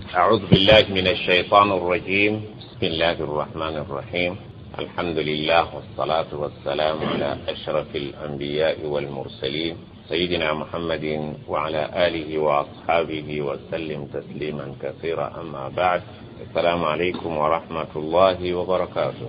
أعوذ بالله من الشيطان الرجيم. بسم الله الرحمن الرحيم. الحمد لله والصلاة والسلام على أشرف الأنبياء والمرسلين سيدنا محمد وعلى آله وأصحابه وسلم تسليما كثيرا. أما بعد، السلام عليكم ورحمة الله وبركاته.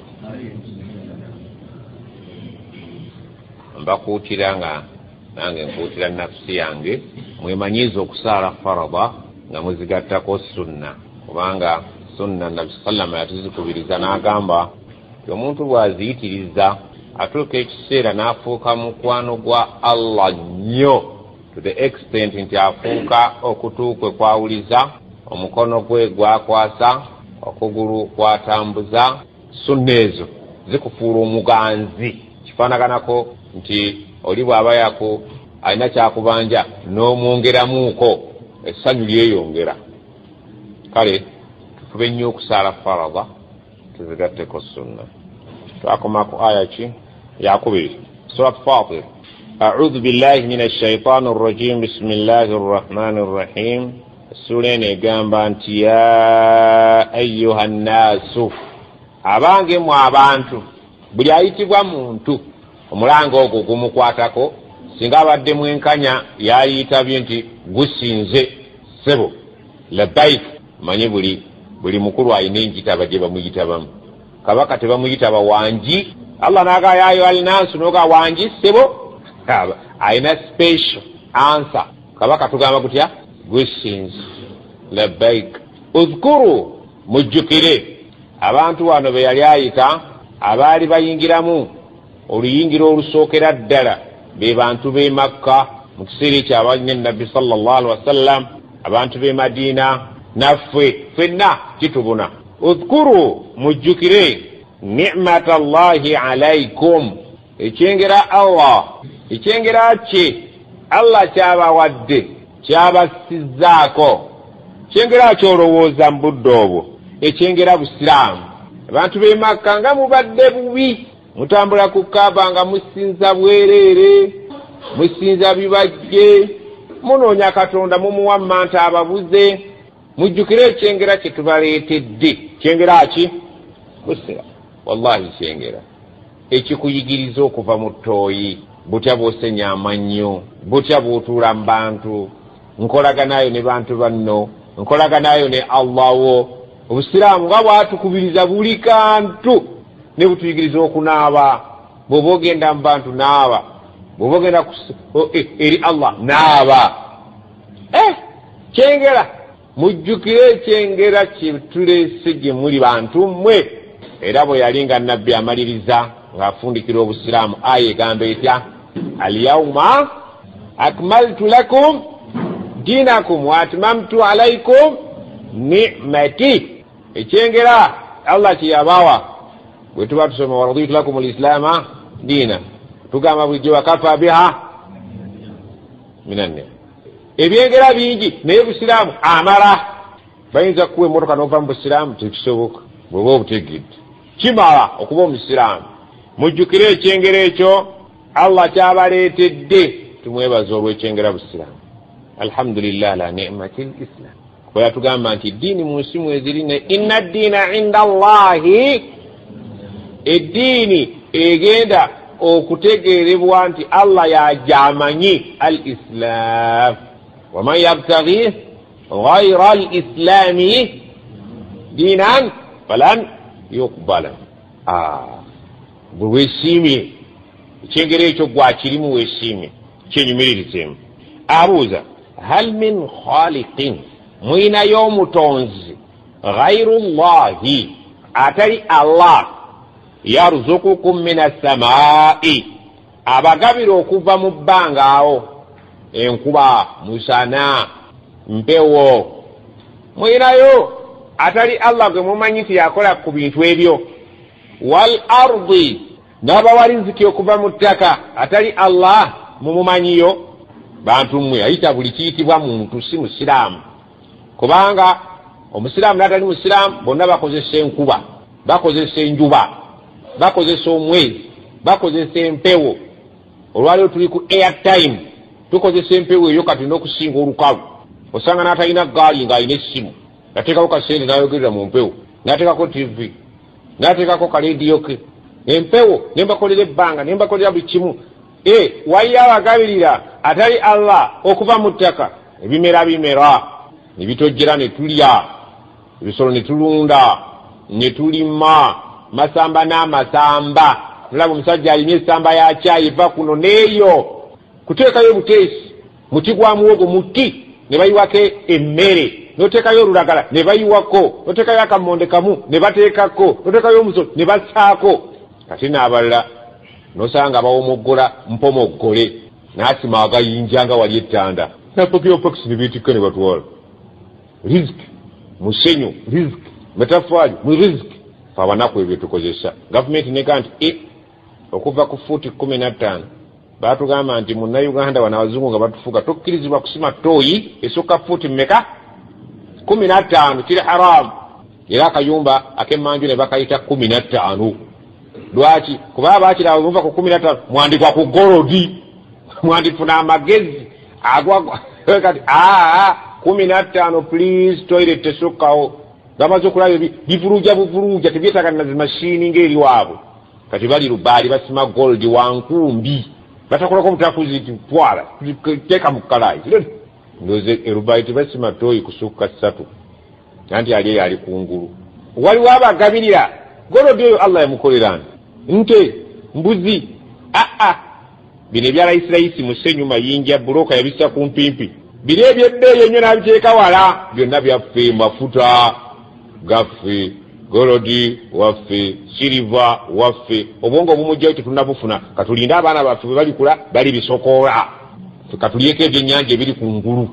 Mbakuutiranga nange nkuutira nafsi yange mwemanyiiza okusaala farada nga muzigattako sunna, kubanga sunna Nabi sallama yatuzikubiriza n'agamba omuntu bw'aziyitiriza atuuka ekiseera n'afuuka mukwano gwa Allah nnyo, to the extent nti afuuka okutu kwe kwawuliza, omukono gwe gwakwasa, okugulu kwatambuza. Sunna ezo zikufuula omuganzi. Kifaanaganako nti oli bw'aba alina kyakubanja n'omwongeramuuko, essanyu lyeyongera. Kale tufube nnyo okusaala farada, tuzigatteko sunna. Twakoma ku aya ki yakubiri, surat Fatir. A'udhu billahi minash shaitanir rajim. Bismillahir rahmanir rahim. Sura egamba nti ya ayyuhan nasu, abange mu abantu, buli ayitibwa muntu omulanga ogwo gumukwatako, singa abadde mwenkanya yayitabye nti gusinze sebo labbaik, manyi buli mukulu ayina enjitaba gye bamuyitabamu. Kabaka tebamuyitaba wanji, Allah naga ya ayyuhan nasu noga wanji sebo, ayina special answer. Kabaka tugamba kutya? Gusinze labbaik. Uzkuru, mujjukire abantu wano be yali ayita abaali bayingiramu oluyingira olusookera ddala be bantu b'e Makka mu kiseera ekyo abanye Nabbi sallallahu alaihi wasallam, abantu b'e Madina, naffe ffenna kitubuna. Uzkuru, mujjukire ni'matallahi alaikum, ekyengera Allah, ekyengera kye Allah kyabawadde kyabasizzaako, kyengera kyolowooza mu budde obwo, ekyengera Busiraamu. Abantu b'e Makka nga mubadde bubi, mutambula ku Kaaba nga musinza bwereere, musinza bibajje, munoonya Katonda mumuwa manta ababuze. Mujjukire ekyengera kye tubaleetedde. Kyengera ki? Busira. Wallahi kyengera ekikuyigiriza okuva mu ttooyi, butya bw'osenya amannyo, butya bw'otuula mu bantu, nkolaganayo ne bantu banno, nkolaganayo ne Allah wo. Obusiraamu nga bwatukubiriza buli kantu, ne butuyigiriza okunaaba. Bw'oba ogenda mu bantu naaba, bw'oba ogenda eri Allah naaba. Kyengera, mujjukire ekyengera kye tuleese gye muli bantu mmwe. Era bwe yali nga Nabbi amaliriza ng'afundikira Obusiraamu, aya egamba etya? Al-yawma akmaltu lakum dinakum wa atmamtu alaykum ni'mati. Ekyengera Allah kye yabawa bwe tuba tusoma wa raditu lakum al-islaama diina, tugamba bulijjo wakafa biha minanne. Ebyengera bingi naye Busiraamu amala. Bayinza kuwa emmotoka n'ova mu Busiraamu, tekisoboka bw'oba obutegedde. Kimala okuba Omusiraamu. Mujjukire ekyengera ekyo Allah kyabaleetedde. Tumwebaza olw'ekyengera Busiraamu. Alhamdulillah la ni'mati l-islam. Kuba yatugamba nti eddiini mu nsi mwezirine, inna addiina inda Allahi, eddiini egenda okutegeerebwa nti Allah yajamanyi al-islam. Waman yabtaghi ghayra al-islami diinan falan yuqbala. Bwe weesiimye ekyengera ekyo gwakirimu, weesiimye kyenyumiririzemu. Abuuza, hal min khaliqin, mwinayo omutonzi ghayru Allahi, atali Allah, yarzukukum minas samaa'i, abagabira okuva mu bbanga awo, enkuba, musana, mpewo. Mwinayo atali Allah gwe mumanyi nti yakola ku bintu ebyo. Wal ardi, n'abawariziki okuva mu ttaka, atali Allah mumumanyiyo. Bantu mmwe ayita buli kiyitibwa muntu si Musiraamu, kubanga Omusiraamu n'atali Musiraamu bonna bakozesa enkuba, bakozesa enjuba, bakozesa omwezi, bakozesa empewo. Olwaliro tuli ku airtime, tukozesa empewo eyo kati n'okusinga olukalu. Osanga n'atalina gaali ng'alina essimu, nateekako kasente nayogerera mu mpewo, nateekako TV, nateekako kaleediyo ke, empewo ne mbakolera ebbanga ne mbakolera buli kimu. Waliyo abagabirira atali Allah okuva mu ttaka, ebimera bimera ne bitojjera ne tulya, ebisolo ne tulunda ne tulima, masamba n'amasamba. Tulaba omusajja alimye essamba ya caayi eva kuno neeyo, kuteekayo buteesi, muti gwa muwogo muti ne bayiwako emmere, n'oteekayo olulagala ne bayiwako, n'oteekayo akamonde kamu ne bateekako, n'oteekayo omusolo ne bassaako. Kati n'abalala n'osanga bawomoggola mpomoggole n'asima agayinja nga wali ettanda, napakira pakisi ne beetikka ne batwala. Riziki musenyu, riziki metafaali mu riziki. Fa abanaku ebyo tukozesa. Gavumenti neka nti okuva ku fuuti 15 baatugamba nti munnayuganda wano abazungu nga batufuga tokkirizibwa kusima ttooyi esukka fuuti mmeka 15, kiri haramu. Era akayumba ak'emmanju ne bakayita 15. Lwaki? Kuba baakirawo muva ku 15 mwandikwa ku golodi, mwandifuna amagezi agwa kati 15 please toilet tesukkawo. Bamaze okulaba bivuluja buvuluja tebyetaaga na zimashini ng'eri waabwe. Kati bali lubaali basima gold wankumbi, batakolako mutafuzi twala teeka mu kalaayi. Ndoze erubaali tebasima ttooyi kusukka 3 anti ali kungulu. Waliwo abagabirira golodi oyo Allah yamukolerani nte mbuzi bino ebyalayisirayisi musenyu mayinja buloka yabisa ku mpimpi, biri ebyebbeeyi ennyo n'abiteeka wala, byonna byaffe. Mafuta gaffe, golodi waffe, siliva waffe, obwongo obumujjayo tetunabufuna. Katulinde abaana baffe bwe balikula bali bisokoola, katulyeko ebyennyanja ebiri ku ngulu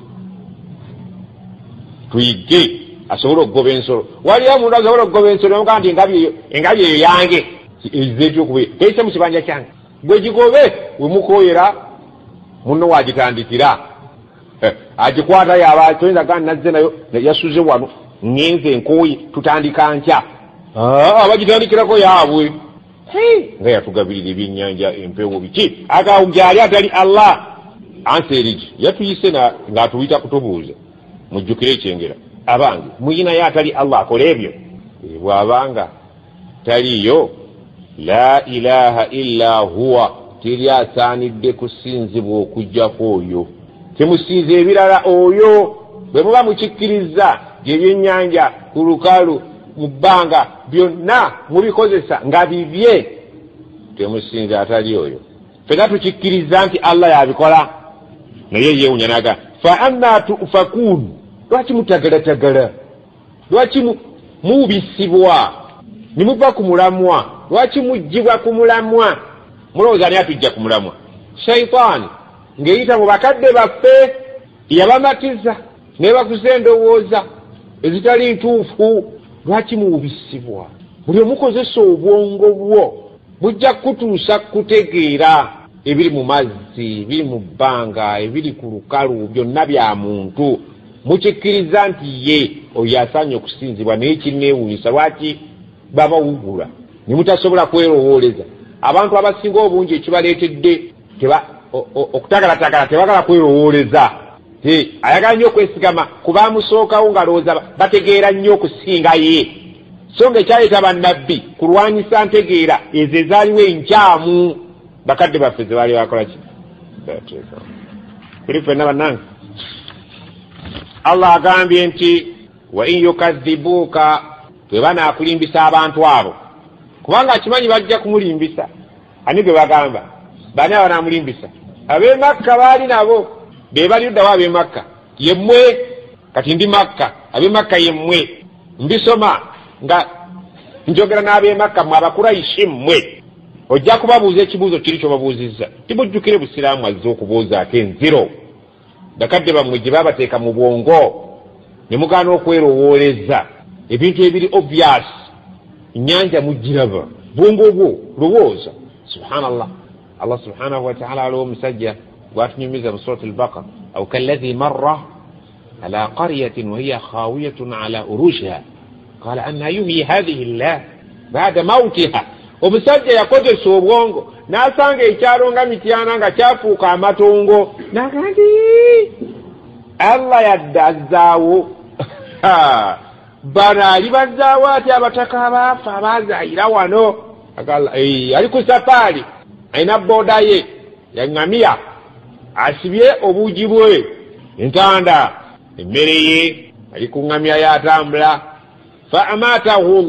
tuyige asobole okugoba ensolo. Waliyo omuntu asobola okugoba ensolo yonga nti engabi eyo yange ezeetyo okuba eyise mu kibanja kyange, gwe gigobe wemukoyera munno wagitandikira agikwata yaba toyinza gani nazze nayo yasuze wano ngenze enkooyi tutandika nkya abagitandikirako yaabwe nga yatugabirira ebyennyanja empewo biki agawo gyali atali Allah. Anserigi yatuyise ng'atuyita kutubuuza mujjukire ekyengera abange muyinayo atali Allah akola ebyo. Bw'abanga taliyo la ilaha illa huwa, teri asaanidde kusinzibwa okujjako oyo, temusinza ebirala oyo. Bwe muba mukikkiriza gy'ebyennyanja ku lukalu mu bbanga byonna mubikozesa nga bibye, temusinza atali oyo. Fena tukikkiriza nti Allah yabikola, naye yeewunya naga fa anna tufakuun. Lwaki mutagalatagala? Lwaki mubisibwa ne muva ku mulamwa? Lwaki mujjibwa ku mulamwa? Mulowooza ani atujja ku mulamwa? Shaitaani ng'eyita mu bakadde baffe yabamatiza ne bakuza endowooza ezitali ntuufu. Lwaki mubisibwa? Buli omukozesa obwongo bwo bujja kutuusa kutegeera ebiri mu mazzi, ebiri mu bbanga, ebiri ku lukalu, byonna bya muntu. Mukikkiriza nti ye oyo asaanye okusinzibwa, naye kinneewuunyisa lwaki babawugula ne mutasobola kwerowooleza. Abantu abasinga obungi ekibaleetedde okutagalatagala tebagala kwerowooleza. Ayagala nnyo okwesigama ku baamusookawo ng'alowooza bategeera nnyo okusinga ye. So ng'ekyaleeta bannabbi kulwanyisa ntegeera ezo ezaaliwo enkyamu bakadde baffe ze baali bakola ki? Kuri ffenna bannange Allah agambye nti wa in yukadhibuuka, bwe banaakulimbisa abantu abo, kubanga akimanyi bajja kumulimbisa. Ani gwe bagamba? Bani abanaamulimbisa? Ab'e Makka baali nabo, be baliddawo ab'e Makka. Yemmwe kati ndi Makka, ab'e Makka yemmwe. Mbisoma nga njogera n'ab'e Makka mmwe Abakuraishi mmwe. Ojja kubabuuza ekibuuzo kiri ky'obabuuzizza. Tibujjukire Busiraamu azze okubuuzaako enziro. Bakadde bammwe gye babateeka mu bwongo ne mugaana okwerowooleza ebintu ebiri obvious. Ennyanja mugiraba, bwongo bwo lowooza. Subhanallah, Allah subhanahu wa ta'ala aliwo omusajja gwatunyumiza mu Surat al-Baqara, aw kalladhi marra ala qaryatin wa hiya khawiyatun ala urushiha qala anna yuhyi hadhihi Allah ba'da mawtiha. Omusajja yakozesa obwongo n'asanga ekyalo nga Mityana nga kyafuuka amatongo, n'agamba Allah yadde azzaawo bana alibazaawo ati abataka abaafa abazaayira wano ali ku safari alina booda ye yaŋŋamya asibye obuugi bwe entanda emmere ye ali ku ŋŋamya yatambula fa amatahu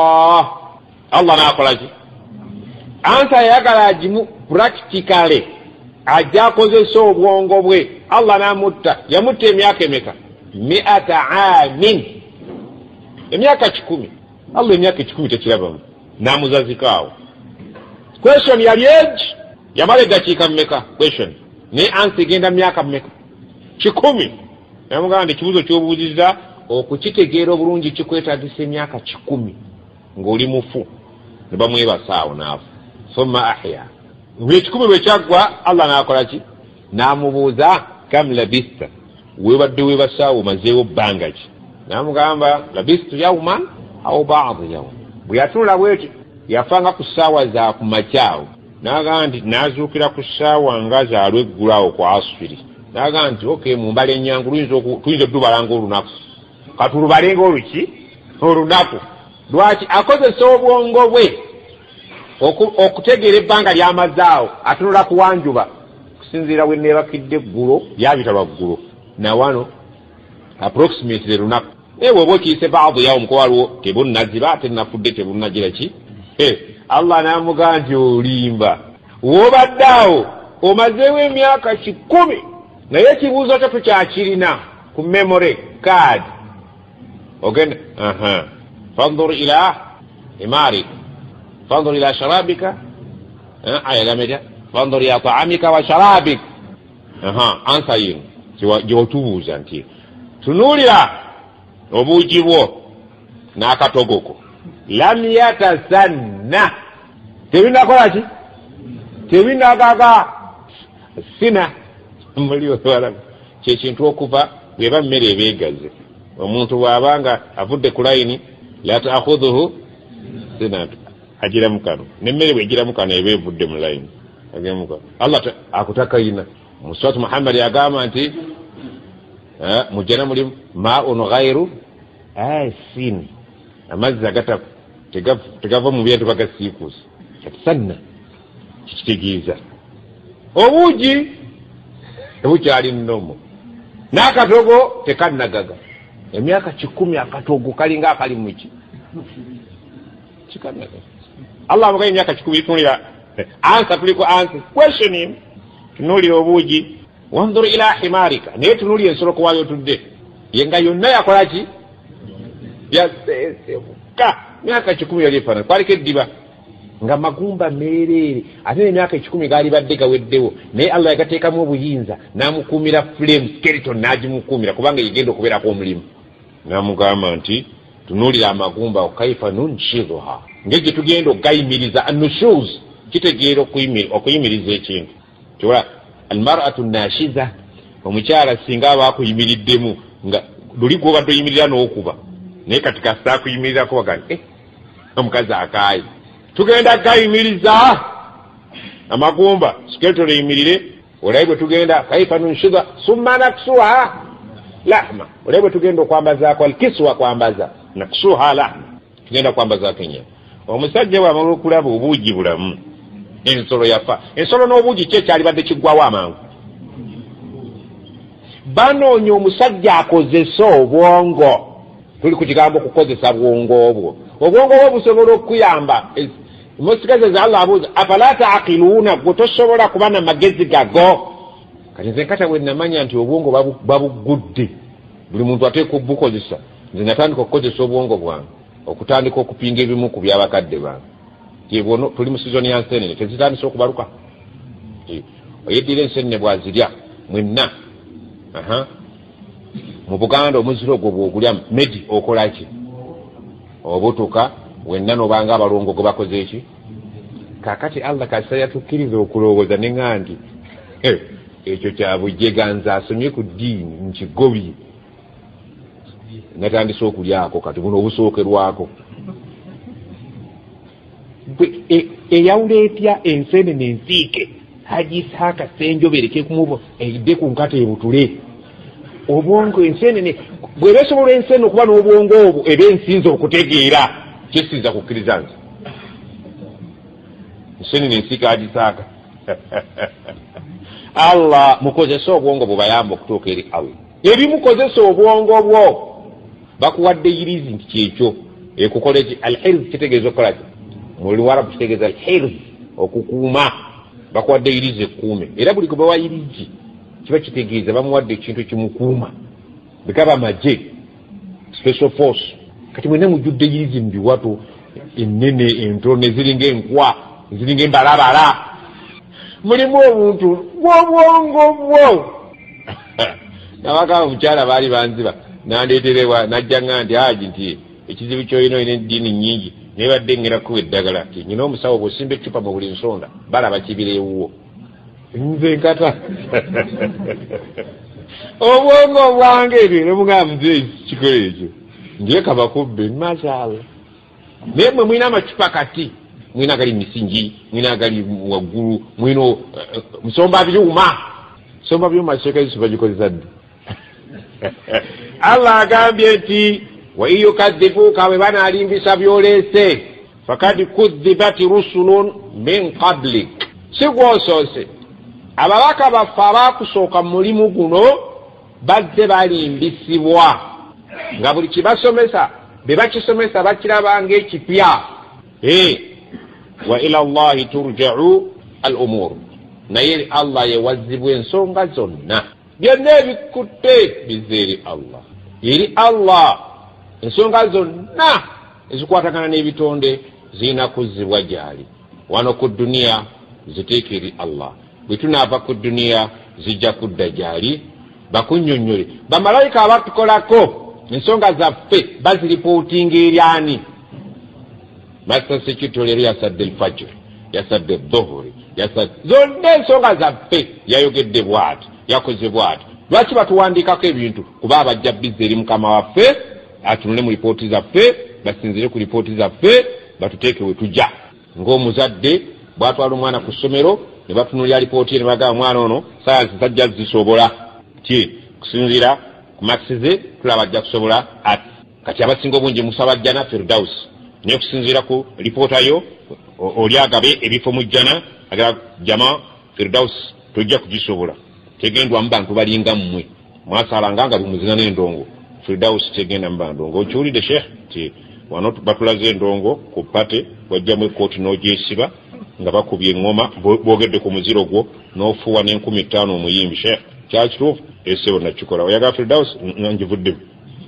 Allah n'akolaki ansa yayagala agimu practically ajja akozesa obwongo bwe Allah n'amutta yamutta emyaka emeka 100 amin emyaka 10 Allah emyaka 10 tekirabamu n'amuzazikaawo question yali age yamala eddakiika mmeka question ne ansa egenda myaka mmeka 10 yamugamba nti ekibuuzo ky'obuuziza okukitegeera obulungi kikwetaagisa emyaka 10 ng'oli mufu ne bamwebasaawo naafu thumma ahya ng'ekikumi bwe kyaggwa Allah n'akolaki n'amubuuza kam labista webadde webasaawo mazeewo bbanga ki n'amugamba labistu yawman aw ba'd yawm bwe yatunula bweti yafanga ku ssaawa za ku makyawo n'agamba nti n'azuukira ku ssaawa nga zaalweggulawo ku asfiri n'agamba nti okay mumbala ennyangu tuyinza otubalanga olunaku katulubalenga oluki olunaku lwaki akozesa obwongo bwe okutegeera ebbanga ly'amazaawo atunula kuwanjuba kusinziira we neebakidde eggulo lyabita lwa ggulo nawano approximately lunaku ewe oba okiyise baadu yawo muko waliwo tebunnaziba ate nafudde tebunnagira ki Allah n'amugamba nti olimba wobadde awo omazeewo emyaka 10 naye ekibuuzo kyo tukyakirina ku memory card ogenda fanzur ila himarik fanzur ila sharabika ayagamedya fanzur ila ta'amika wa sharabik ansa yino gyotubuuza nti tunuulira obuugi bwo n'akatogoko lam yatasanna tebinakolaki tebinagaga sina muliwala kyekintu okuva bweba mmere ebeegaze omuntu bw'abanga avudde ku layini la ta'khudhuhu sinatu agira mukano nemmere bwegira mukano eba evudde mu layini agemuka Allah akutaka ina muswat Muhammad yagamba nti mujana mulimu ma'un ghayru asin amazzi agata tegava mu bintu bagasiikuusa katisanna kikitegeeza obuugi tebukyali nnomo n'akatogo tekannagaga emyaka 10 akatogo kalinga akali muki kikannagaga Allah amugaye emyaka 10 tunulira ansa tuliko ansa question him tunulira obuugi wanzur ila himarika naye tunulira ensolo kuwayo tudde yenga yonna yakolaki yasesebuka myaka 10 yali efana kwaliko eddiba nga magumba meerere ate emyaka 10 gaali badde gaweddewo naye Allah yagateekamu obuyinza n'amukuumira flame skeleton n'agimukuumira kubanga yegenda okubeerako omulimu n'amugamba nti tunuulira amagumba kaifa nunshiduha ngegye tugenda okugayimiriza anushuz kitegeera okuyimiriza ekintu kiwa almar'atu nashiza omukyala singa aba akuyimiriddemu nga luli gwobadde oyimirira n'okuba naye kati kasita akuyimirirako bagani omukazi akaayi tugenda gayimiriza amagumba skeleton eyimirire olabe bwe tugenda kaifa nunshiduha summa naksuha lahma olabe bwe tugenda okwambazaako alkiswa kwambaza naksuha lahma tugenda kwambazaako enyama omusajja bw'amala okulaba obuugi bulamu ensolo yafa ensolo n'obuugi kyekyalibadde kiggwawo amangu banoonya omusajja akozesa obwongo tuli ku kigambo okukozesa bwongo obwo obwongo bwo busobola okuyamba musigaze Allah abuuza afala taaqiluuna gwe tosobola kuba na magezi gago kati nze nkata bwe namanya nti obwongo babugudde buli muntu ateeka obukozesa nze natandika okukozesa obwongo bwange okutandika okupinga ebimu ku byabakadde bange yebono tuli mu sizoni ya nseenene tezitandisa okubaluka oyeddira enseenene bwazirya mwenna mu Buganda omuziro ogwo bw'ogulya medi okolaki obutuka wenna nobanga abalongo gwe bakoze eki kakati Allah kasita yatukkiriza okulowooza neŋŋa nti ekyo kyabujjega nze asomye ku ddiini nkigobye natandise okulyako kati buno obusookerwako eyawula etya enseenene ensiike Haji Isaka Senjobere kekumubo eyidde ku nkata ebutule obwongo ensenene bwe besobola ensenene okuba n'obwongo obwo eba ensinza okutegeera kyesinza kukkiriza nze ensenene ensika agisaaka Allah mukozesa obwongo bubayamba okutuuka eri Allah ebimukozesa obwongo bwo bakuwadde irizi nti kyekyo ekukola ki alhirz kitegeeza okukola ki mu Luwarabu kitegeeza alhirz okukuuma bakuwadde irizi ekkuume era buli gwe bawa irizi kiba kitegeeza bamuwadde ekintu ekimukuuma bigaba amagye special force kati mwena mujjudde irizi mu biwato ennene entone ziringa enkwa ziringa embalabala mulimu obuntu bw'obwongo bwo nabagamba omukyala baali banziba nandeeterebwa najja nga nti haji nti ekizibu kyolina olina eddiini nnyingi nebadde ngera kuwa eddagala ti nyina omusawo bw'osimba ecupa mu buli nsonda balaba kibireewuwo nze nkata obwongo bwange ebyo nemugamba nze kikola ekyo ndyeka bakubbe mashallah naye mwe mwina amacupa kati mwina agali misingi mwina agali waggulu mwino musomba byuma somba byuma kyekaiso bagikozesa ddi Allah agambye nti wa yukadhibuka bwe banalimbisa byoleese fakad kudhibat rusulun min qablik sigwosose ababaka baffe abakusooka mu mulimu guno bazze balimbisibwa nga buli kibasomesa be bakisomesa bakirabanga ekipya wa ila Allahi turja'u al-umur naye Allah yewazibwa ensonga zonna byonna ebikutte bizeeri Allah eri Allah ensonga zonna ezikwatagana n'ebitonde zirina kuzzibwa gyali wano ku duniya ziteeke eri Allah bwe tunaava ku duniya zijja kudda gyali bakunnyonnyole bamalayika abatukolako ensonga zaffe baziripootinga eri ani Master Secretary yali yasadde al-fajr yasadde dhuhuri zonna ensonga zaffe yayogedde bw'ati yakoze bw'ati lwaki batuwandiikako ebintu kuba abajja bizza eri mukama waffe atunule mu lipooti zaffe basinzire ku lipooti zaffe batuteeke we tujja ng'omuzadde bw'atwala omwana ku ssomero ne batunulira lipooti ye ne bagamba omwana ono sayansi zajja zisobola ki kusinziira ku makisi ze tulaba ajja kusobola ati kati abasinga obungi musaba jjana Firdaus naye kusinziira ku lipoota yo oli agabe ebifo mu jjana agala jama Firdaus tojja kugisobola tegendwa mu bantu balinga mmwe mwasalanga nga lumuzina n'endongo Firdaus tegenda mu bandongo okiwulidde Sheikh ti wano batulaze endongo ku pate wajja mu ekooti n'ogyesiba nga bakubye eŋŋoma boogedde ku muziro gwo n'ofuuwa n'50,000 omuyimbi Sheikh kyakituufu esebo nakikola oyagala Firdaus ngivuddemu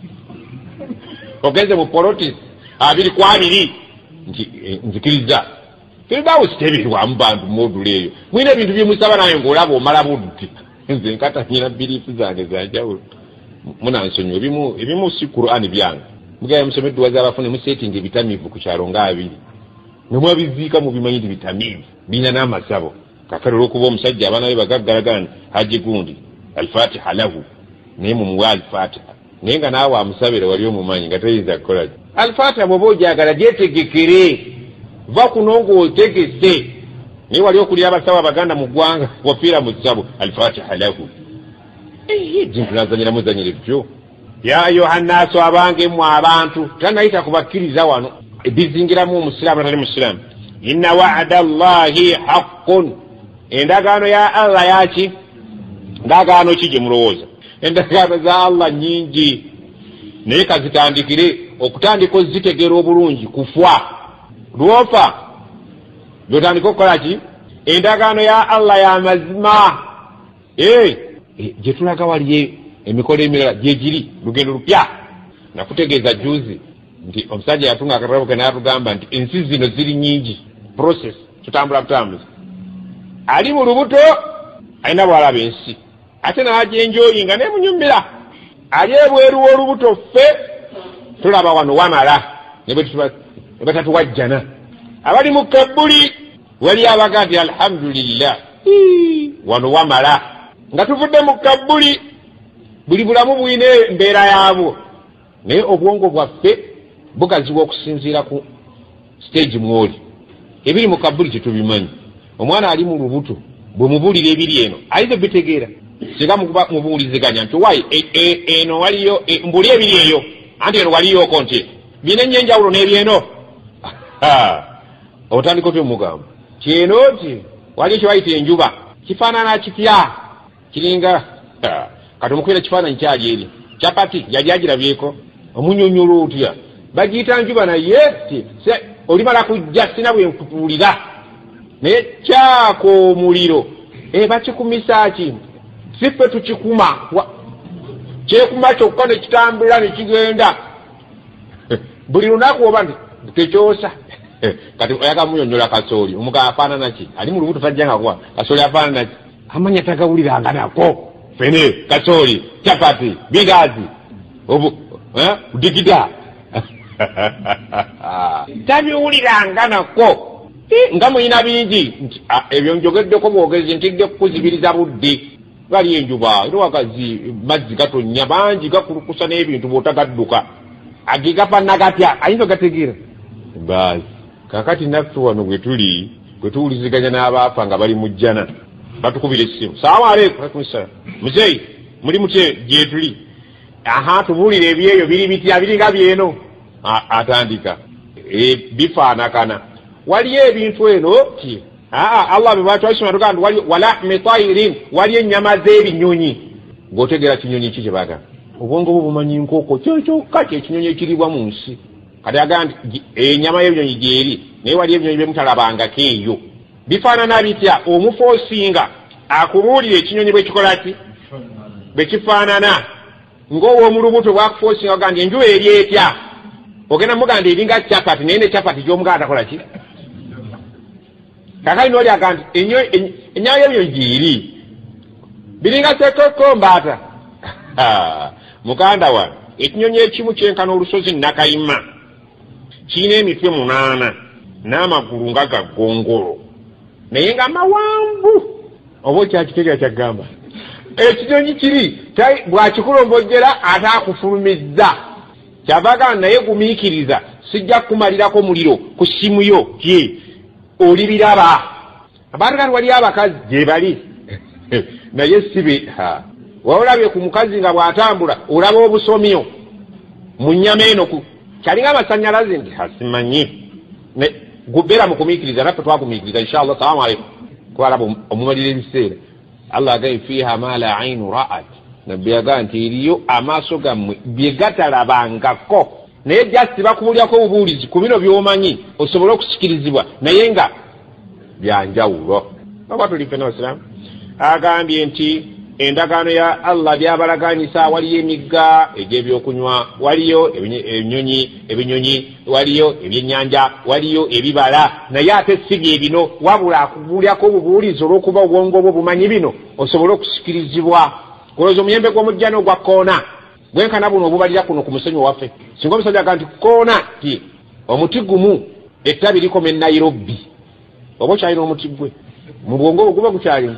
ogenze mu polotis 2-2 nzikiriza Firdaus tebiirwamu bantu modula eyo mwina ebintu byemusaba naye ng'olaba omala buddi nze nkata nyina biriifu zange zanjawulo munansonyiwa ebimu si Qur'ani byange mugaya musome edduwa z'abafune musetinga ebitamiivu ku kyalo nga 2 nemwabiziika mubimanyi nti bitamiivu birina n'amasabo kakale olw'okuba omusajja abaana be bagaggalaga nti haji gundi alfatiha lahu naye mumuwa alfatiha naye nga naawe amusabira wali omumanyi nga tayinza kukola alfatiha bw'oba ogyagala gyetegekere va kuno ng'otegese naye wali okulira abasawo abaganda mu ggwanga wafiira mu ssabo alfatiha lahu jintu nazanyira muzanyire byo ya ayuhannaasu abange mu abantu tanayita kubakkiriza wano ebizingiramu omusiraamu atali musiraamu inna wa'ada Allahi haqqun endagaano ya Allah yaki ndagaano ki gye mulowooza endagaano za Allah nyingi naye kazitandikire okutandika ozitegera obulungi kufwa lwofa byotandika okukola ki endagaano ya Allah ya mazima gye tulaga waliyo emikolo emirala gye giri lugendo lupya nakutegeeza juzi nti omusajja yatunga akatabo ke n'atugamba nti ensi zino ziri nyingi process tutambula butambuzi ali mu lubuto alina bwalaba ensi ate n'agyenjoyinga nemunyumira ali ebweru w'olubuto ffe tulaba wano wamala ne batatuwajjana abali mu kabbuli wali abaga nti alhamdulillah wano wamala nga tuvudde mu kabbuli buli bulamu bwine embeera yaabwo naye obwongo bwaffe bugaziwa okusinziira ku stage mwoli ebiri mu kabbuli tetubimanyi omwana ali mu lubuto bwe mubuulira ebiri eno ayinza bitegeera singa mubuuliziganya nti wayi eno waliyo mbuli ebiri eyo anti eno waliyoko nti bina enyenjawulo n'ebyeno otandika otyo mugamba kyeno ti waliyo kyebayita enjuba kifaanana kitya kiringa kati omukwera kifaananyi kyali eri capati yali agirabyeko omunyonyola otya bagiyita njuba naye ti olimala kujja sina bwe nkutuulira naye kyako omuliro bakikumisa ki siffe tukikuma kyekuma kyokka ne kitambula ne kigenda buli lunaku oba nti tekyosa kati oyaga munyonyola kasooli omugabo afaanana ki ali mu lubuto tajjanga kuwa kasooli afaanana ki amanya tagawuliranga nako fene kasooli capati bigazi digida tabiwuliranga nako nga muyina bingi nti ebyo njogeddeko bwogezi ntidde kukuzibiriza budde gali enjuba era wakazi mazzi gatonya bangi gakulukusa n'ebintu bw'otagadduka agigafa nagatya ayinza ogategeera baasi kakati naffe wano gwe tuli gwe tuwuliziganya n'abaafa nga bali mu jjana batukubira essimu salaamu aleikum muzeyi muli mutye gye tuli tubuulira ebyeyo biri bitya biringa byeno atandika bifaanakana waliyo ebintu eno ti Allah bwatwalisoma tugamba wali walahmi tayrin waliyo ennyama z'ebinyonyi ng'otegeera kinyonyi ki kye bagamba obwongo bwo bumanyi nkoko kyokyokka kyekinyonyi ekiribwa mu nsi kati agamba nti ennyama y'ebinyonyi gyeri naye waliyo ebinyonyi byemutalabangako eyo bifaanana bitya omufu osinga akubuulira ekinyonyi bwe kikola ki bwe kifaanana ng'ow'omulubuto bwakufa osinga ogamba nti enjuba eri etya ogenda muganda eringa capati naye ne capati gy'omuganda takola ki kakali n'oli agamba nti ennyama y'ebinyonyi gyeri biringa sekokombaata muganda wange ekinyonyi ekimu kyenkana olusozi nakayima kirina emitwe 8 n'amagulu nga gaggongolo naye nga mawanvu oba okyakitegeera kyagamba ekinyonyi kiri bw'akikulombojjera ate akufulumizza kyavaga naye gumiikiriza sijja kumalirako muliro ku ssimu yo tye oli biraba abantu kati waliyo abakazi gye bali naye sibe wawulabye ku mukazi nga bw'atambula olaba obusomyo mu nnyama eno kyalinga amasannyalaze nti asimanyi gubeera mu kumiikiriza naffe twagumiikiriza inshallah salaamu aleikum kubalaba omumalira ebiseera allah agaye fiiha ma la ainu ra'at nabbi yagaa nti eriyo amaaso gammwe bye gatalabangako naye jasi bakubulyako obubuulizi ku bino by'omanyi osobole okusikirizibwa naye nga byanjawulo oba tuli ffena abasiraamu agambye nti endagaano ya Allah byabalaganyisa waliyo emigga egy'ebyokunywa waliyo ebinyonyi waliyo ebyennyanja waliyo ebibala naye ate siga ebino wabula akubuulyako obubuulizi olw'okuba obwongo bwo bumanyi bino osobole okusikirizibwa kulowooza omuyembe gw'omujjano gwa koona bwenkana buno obubalira kuno ku musenyu waffe singa omusajja aga nti koona ti omuti gumu ettabi likoma e Nairobi oba okyalina omuti gwe mu bwongo bwo guba gukyalimu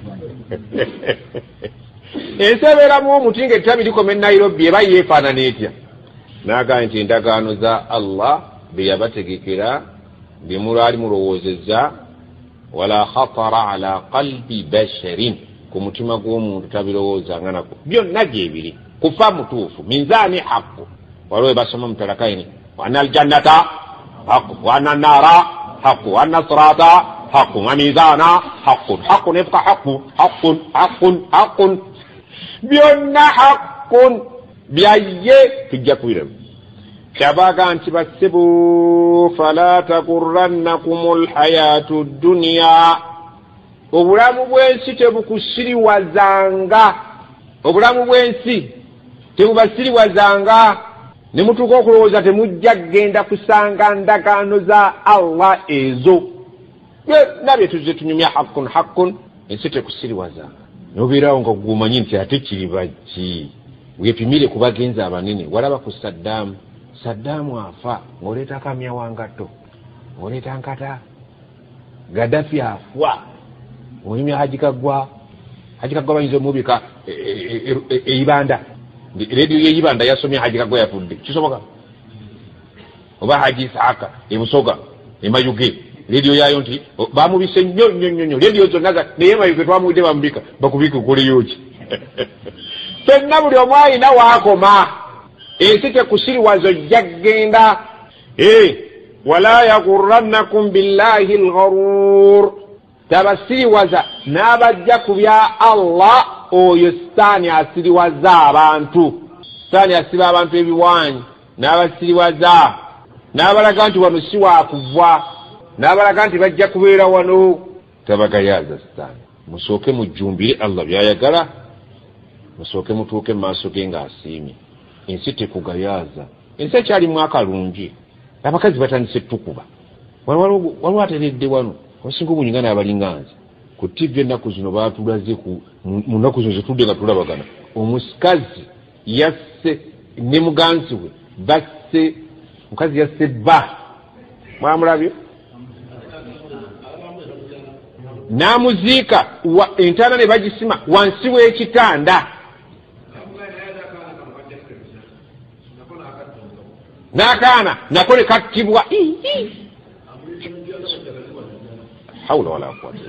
ensi ebeeramu omuti nga ettabi likoma e Nairobi eba yeefaanana etya naagamba nti endagaano za Allah bye yabategekera bye mulaali mulowoozezza wala khatara ala qalbi basharin ku mutima gw'omuntu tabirowoozanga nako byonna gyebiri kufa mutuufu minzaani haqqu waliwo basoma mutalakaini wa anna aljannata haqqu wa anna annaara haqqu wa anna sirata haqqu wa mizana haqqun efka haqqun byonna haqqun byaye tujja kubiramu kyabaga nti bassebo fala takurrannakum lhayatu dduniya obulamu bw'ensi tebukusiriwazanga obulamu bw'ensi tebubasiriwazanga ne mutuuka okulowooza temujja genda kusanga ndagaano za Allah ezo byonna bye tuzze tunyumya haqqun ensi tekusiriwazanga nobeerawo nga gumanyi nti ate kiri baki wepimire ku bagenzi abanene walaba ku Saddaamu afa ng'oleeta akamya wangatto ng'oleeta nkata Gaddafi afwa ng'onyumya Haji Kaggwa bayinza omubika eibanda rediyo y'eibanda yasomye Haji Kaggwa yafudde kisoboka oba Haji Isaaka ebusoga emayuge radio yayo nti bamubise nnyo radio zonna naye mayuge twamuyite bamubika bakubika kukoleyo ki fenna buli omu alina waakoma ensi tekusiriwazo jaggenda wala yagurrannakum billahi algharur tabasiriwaza n'abajja ku bya Allah oyo sitaani asiriwaza abantu sitaani asiba abantu ebiwanyi n'abasiriwaza n'abalaga nti wano si waakuvwa n'abalaga nti bajja kubeera wano tabagayaza sitaani musooke mujjumbire Allah byayagala musooke mutuuke mu maaso ge ng'asiimye ensi tekugayaza ensi ekyalimu akalungi abakazi batandise tukuba waliwo ateredde wano wasinga obunyingana abalinganza ku TV ennaku zino baatulaze mu nnaku zino zetudde nga tulabagana omusikazi yasse ne muganzi we basse mukazi yasse bba mwamulabye n'amuziika entaana ne bagisima wansi w'ekitanda n'akaana nako ne kattibwa hawla wala quwwata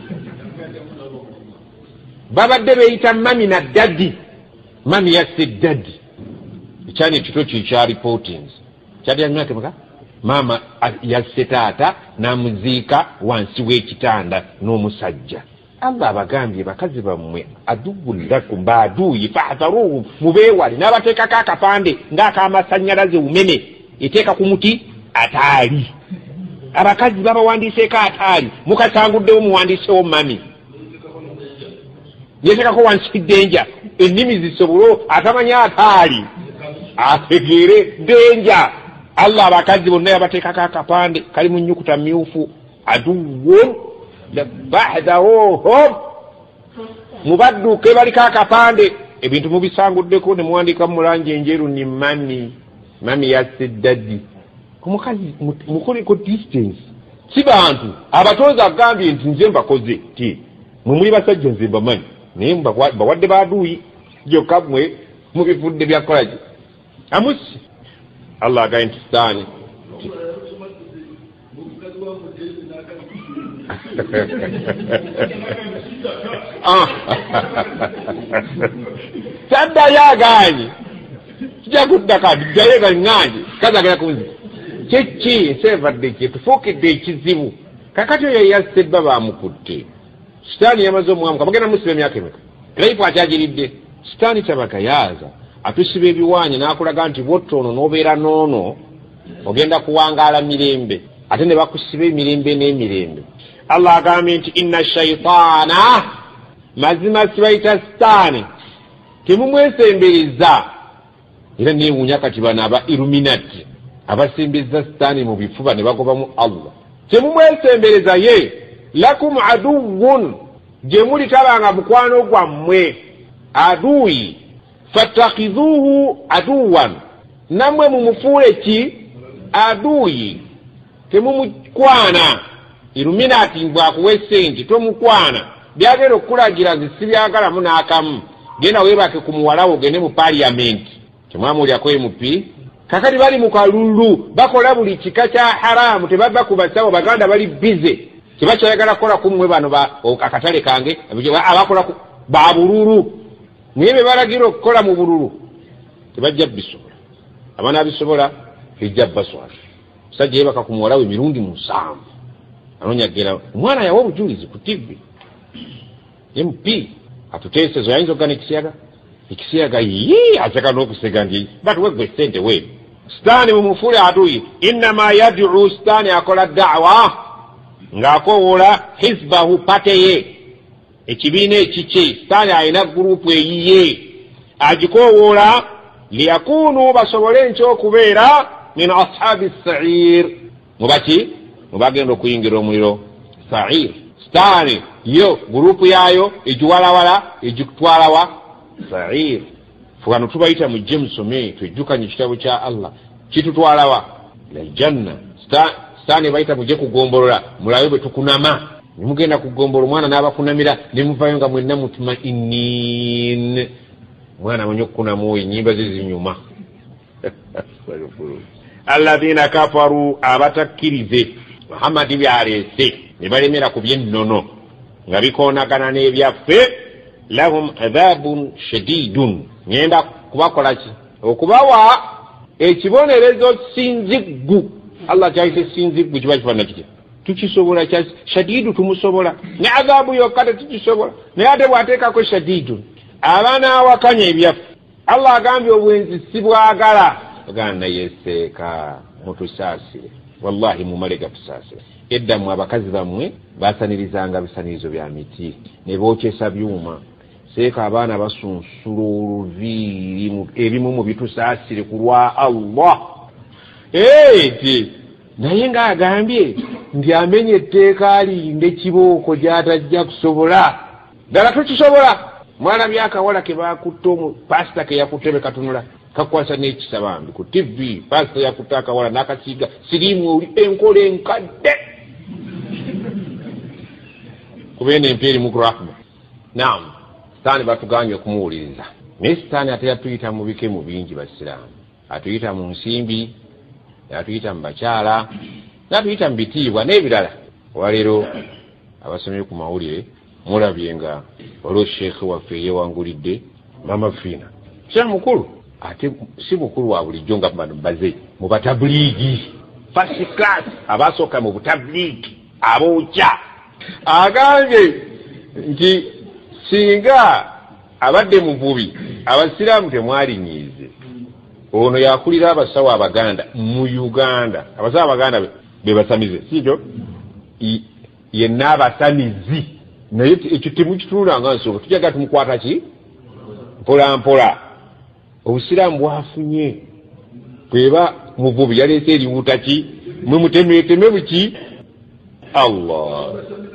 babadde beeyita mami na daddi mami yasse daddi ekyani ekito kikya reportings kyali yamyaka meka maama yasse taata n'amuziika wansi w'ekitanda n'omusajja Allah abagambye bakazi bammwe aduwulakum baaduuyi fahdharuhum mubeewale n'abateekako akapande ng'ak'amasannyalaze umene eteeka ku muti ataali abakazi babawandiiseeko ataali mukasanguddewo muwandiisewo mami yeteekako wansi denja ennimi zisobole atamanya ataali ategeere denja Allah abakazi bonna yabateekako akapande kali mu nnyukuta myufu aduwwun bahdaruhum mubadduke baliko akapande ebintu mubisanguddeko ne muwandiika mu langi enjeru ni mami yasse daddi omukazi mukoleko distance si bantu abatoza agambye nti nze mbakoze ti mwe muli basajja nze mbamanyi naye bawadde baaduuyi gyokka mmwe mubifudde byakolaki amusi Allah agambye nti sitaani saddayo aganye kijja kuddaka ddayo gaŋŋanje kazagala kunzi kyeki nsevadde kye tufuukidde ekizibu kakati oyo yasse bba baamukutte sitaani yamaze omwamuka bagenda musiba emyaka emeka laifu akyagiridde sitaani tabagayaza atusiba ebiwaanyi n'akulaga nti bwottono n'obeera noono ogenda kuwangaala mirembe ate ne bakusiba emirembe n'emirembe Allah agambye nti inna shaitaana mazima sibayita sitaani temumwesembereza era neewuunya kati bano aba Illuminati abasembeza sitaani mu bifuba ne bagobamu Allah temumwesembereza ye lakum aduwwun gye muli tabanga mukwano gwammwe aduyi fattakhidhuhu aduwan namwe mumufuule ki aduyi temumukwana Illuminati bwakuwa essente tomukwana byagenda okukulagira zisibyagalamu n'akamu genda weebake ku muwalawo ogende mu parliamenti temwamulyako MP kakati bali mu kalulu bakola buli kika kya haramu tebabba ku basawo baganda bali bize tebakyayagala kukola kumwe bano akatale kange abakola babululu naye be balagira okukola mu bululu tebajja bisobola abaana bisobola ejja baswala musajja yeebaka ku muwalawo emirundi 7 anonyagera omwana yawa obujulizi ku TV MP atuteesezo yayinza okugana ekisiyaga aseka n'okusega nti batuwegwe sente we sitaani mumufuule aduyi innama yad'u sitaani akola da'wa ng'akowoola hizbahu pateye ekibiina ekikye sitaani alina gurupu eyiye agikowoola liyakunu basobole nkyokubeera min ashabi sair mubaki mubagenda okuyingira omuliro sair sitaani yo gurupu yaayo egiwalawala egitwalawa sair fugano tubayita mu jemusome twejjukanye ekitabo kya Allah kitutwalawa aljanna sitaani bayita mujje kugombolola mulabe bwe tukunama nimugenda kugombolola omwana n'abakunamira nemuvayo nga mwenna mutmainin mwana mwenye okukunamu ennyimba zizinyuma alladhina kafaru abatakkirize Muhammad byalese ne balemera ku byennono nga bikoonagana n'ebyaffe lahum adhabun shadidun ngenda kubakola ki okubawa ekibonerezo sinziggu Allah kyayise sinziggu kiba kifaanana kitya tukisobola kya shadidu tumusobola ne adhabu yokkate tukisobola naye ate bw'ateekako shadidu abaana awakanya ebyaffe Allah agambye obwenzi si bwagala agana yeseeka mutusaasire wallahi mumale gatusaasire eddamu abakazi bammwe basanirizanga bisanirizo bya miti ne bookyesa byuma seeka abaana basunsula oluviiri ebimu mu bitusaasire ku lwa Allah eti naye ng'agambye nti amenye etteeka alinde kibooko gy'atajja kusobola ddala tukisobola mwana byakawala ke bakutte pasita ke yakutte be katunula kakwasa n'ekisa bambi ku TV pasita yakutte akawala n'akasiiga siriimu oli enkola enkadde kubeena empeeri mu rahma naam sitaani batuganye okumuwuliriza naye sitaani ate yatuyita mu bikemu bingi basiraamu atuyita mu nsimbi atuyita mu bakyala n'atuyita mu bitiibwa n'ebirala waleero abasomye ku mawulire mulabye nga olwo sheekhe waffe yewangulidde mama fiina kya mukulu ate si mukulu wa bulijjo nga bano baze mu batabuliigi first class abasooka mu butabuliigi abookya agambye nti singa abadde muvubi abasiraamu temwalinyiize ono yakulira abasawo abaganda mu Uganda abasawo abaganda be basamize sikyo yenna abasamizi naye ekyo temukitunulanga nsonga tujaga tumukwata ki mpola mpola obusiraamu bwafunye bweba muvubi yaleese eriwuta ki mwe mutemeteme buki Allah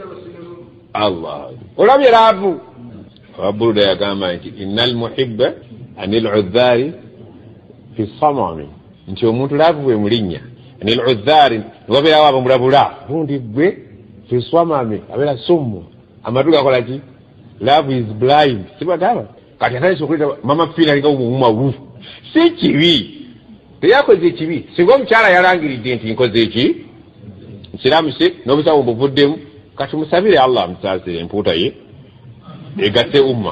olabye laavu Abuluda yagamba nti innal muhibba anil udhari fi samami nti omuntu laavu bwe mulinnya anil udhari niwabeerawo abamulabula bundi bwe fi samami abeera summu amatu gakola ki love is blind sibagaba kati atandise okuleta mama fiina alinga omuwuma wu si kibi teyakoze ekibi singa omukyala yalangiridde nti nkoze eki nsiraamu se n'obusawo buvuddemu kati musabire Allah amusaasire empuuta ye egatte umma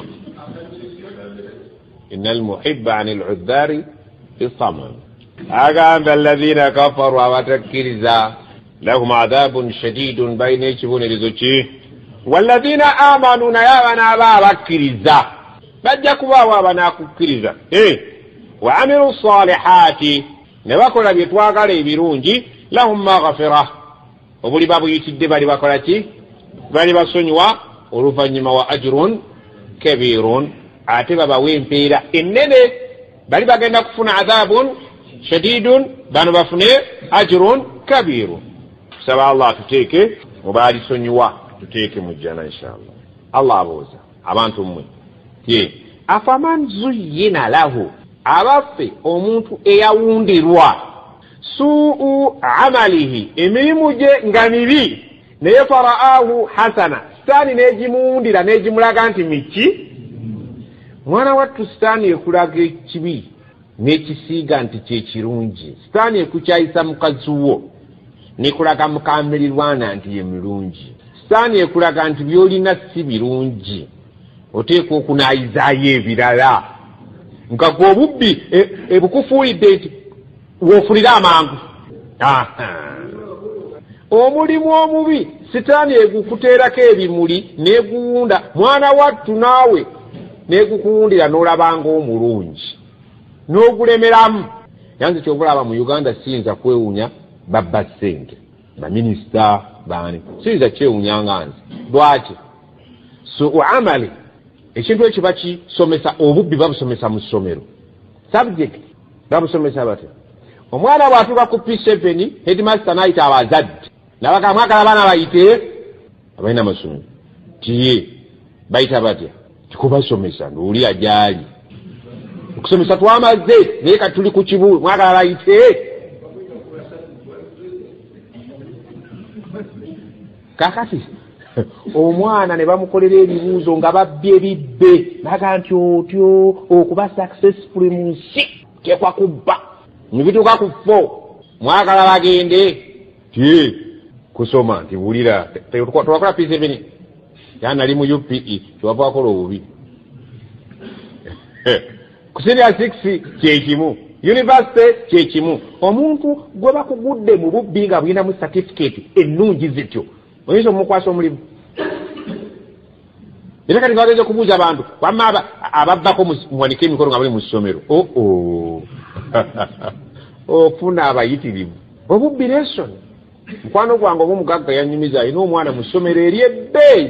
innal muhibba anil udhari fi samam agamba alladhina kafaru abatakkiriza lahum adhabun shadidun bayna ekibonerezo ki walladhina amanu naye abana abakkiriza bajja kubaawo abanakukkiriza wa amilu salihati ne bakola bye twagala ebirungi lahum maghfira obuli babuyitidde bali bakola ki bali basonyiwa oluvannyuma wa ajrun kabirun ate babawa empeera ennene bali bagenda kufuna adhabun shadidun bano bafune ajrun kabirun tusaba Allah atuteeke mu baalisonyiwa tuteeke mu jjana inshallah Allah abooza abantu mmwe afaman zuyyina lahu abaffe omuntu eyawundirwa suu amalihi emirimu gye nga mibi naye faraahu hasana sitaani n'egimuwundira n'egimulaga nti miki mwana wattu sitaani ekulaga ekibi n'ekisiiga nti kyekirungi sitaani ekukyayisa mukazi wo nekulaga mukamirirwana nti ye mirungi sitaani ekulaga nti byolina si birungi oteekwa okunaayizaayo ebirala nga gwe obubbi ebukufuulidde nti woofulira amangu omulimu omubi sitaani egukuteerako ebimuli n'eguwunda mwana wattu naawe n'egukuwundira n'olabanga omulungi n'ogulemeramu yanze kyobulaba mu Uganda siyinza kwewunya babba ssente baminisita baani siyinza kyewunyanga nze lwaki suu amali ekintu ekyo bakisomesa obubbi babusomesa mu ssomero subject babusomesa batya omwana bw'atuuka ku P7 headmaster n'ayita abazadde nabagamba mwagala abaana bayite abalina amasomero tiye bayita batya tikubasomesa ndooli ajaali okusomesa twamaze naye kati tuli ku kibuulu mwagala bayite kakati omwana ne bamukolera ebibuuzo nga babbye ebibbe naga nti otyo okuba successful mu nsi tekwa kubba nebituuka ku 4 mwagala bagende kusoma nti bulira twakola P7 yana ali mu UPE twava akola obubi ku senior 6 kyekimu university kyekimu omuntu gwe bakugudde mu bubbi nga bulina mu certificate ennungi zityo oyinza omukwasa omulimu era kati bageze kubuuza abantu wamma ababbako muwanike emikono nga bali mu ssomero ofuna abayitirivu obubbi n'ensonyi mukwano gwange omumugagga yanyumiza alina omwana mu ssomero eri ebbeeyi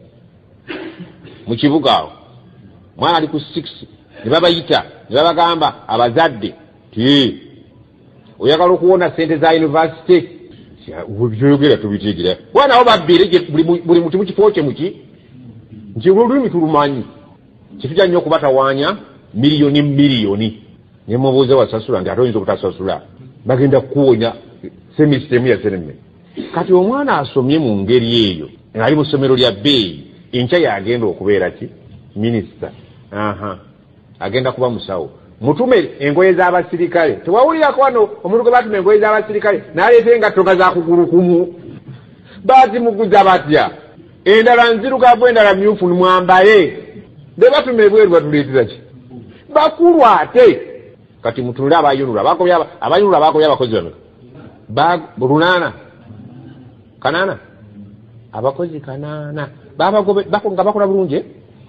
mu kibuga awo mwana ali ku 6 ne babayita ne babagamba abazadde ti oyagala okuwona sente za university byoyogera tubiteegera bwana awo babbire buli muti mukifo kye muki nti olulimi tulumanyi kitujja nnyo okubatawaanya miliyoni ne mubuuze wasasula nti ate oyinza obutasasula bagenda kukuwonya semisitemu ya senemme kati omwana asomye mu ngeri eyo ali mu ssomero lya bbeeyi enkya yagenda okubeera ki minisita agenda kuba musawo mutume engoye z'abasirikale tewawulirako wano omuntu gwe batuma engoye z'abasirikale n'aleeta engatto za kugulu kumu bazimuguza batya endala nzirugavu endala myufu mwambale be batuma ebweru batuleetera ki bakulu ate kati mutunule abayunula bakobya abakozi bano lunana kanana abakozi kanana nga bakola bulungi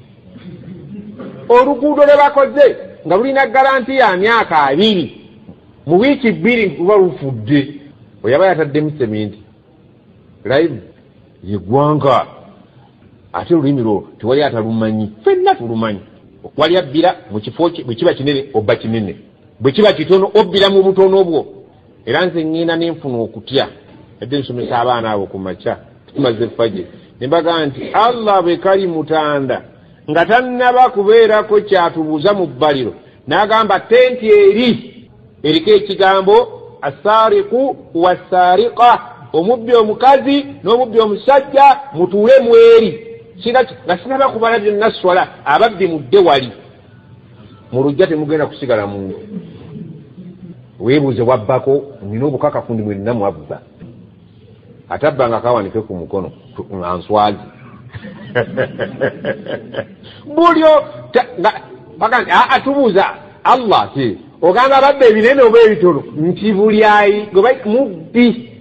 oluguudo lwe bakoze nga lulina garanti ya myaka 2 mu wiiki 2 luba lufudde oyaba yataddemu seminti live yeggwanga ate olulimi lwo tewali atalumanyi fenna tulumanyi wali abbira mu kifo bwe kiba kinene obba kinene bwe kiba kitono obbira mu butono bwo era nze ngenda n'enfuna okutya edde nsomesa abaana abo ku makya tumaze faje ne mbaga nti Allah bwe kali mutanda nga tannaba kubeerako kyatubuuza mu bbaliro n'agamba tenti eriko ekigambo asariqu wasariqa omubbi omukazi n'omubbi omusajja mutuule mweri nga sinaba kubala byonna swala ababbi mudde wali mu lujja temugenda kusigala muntu weebuuze wabbako nina obukakafu ndi mwenna mwabba atabba nga kawanike ku mukono answazi bulyo bagandi atubuuza Allah ti ogamba ababba ebinene oba ebitono nti bulyayi gwe mubbi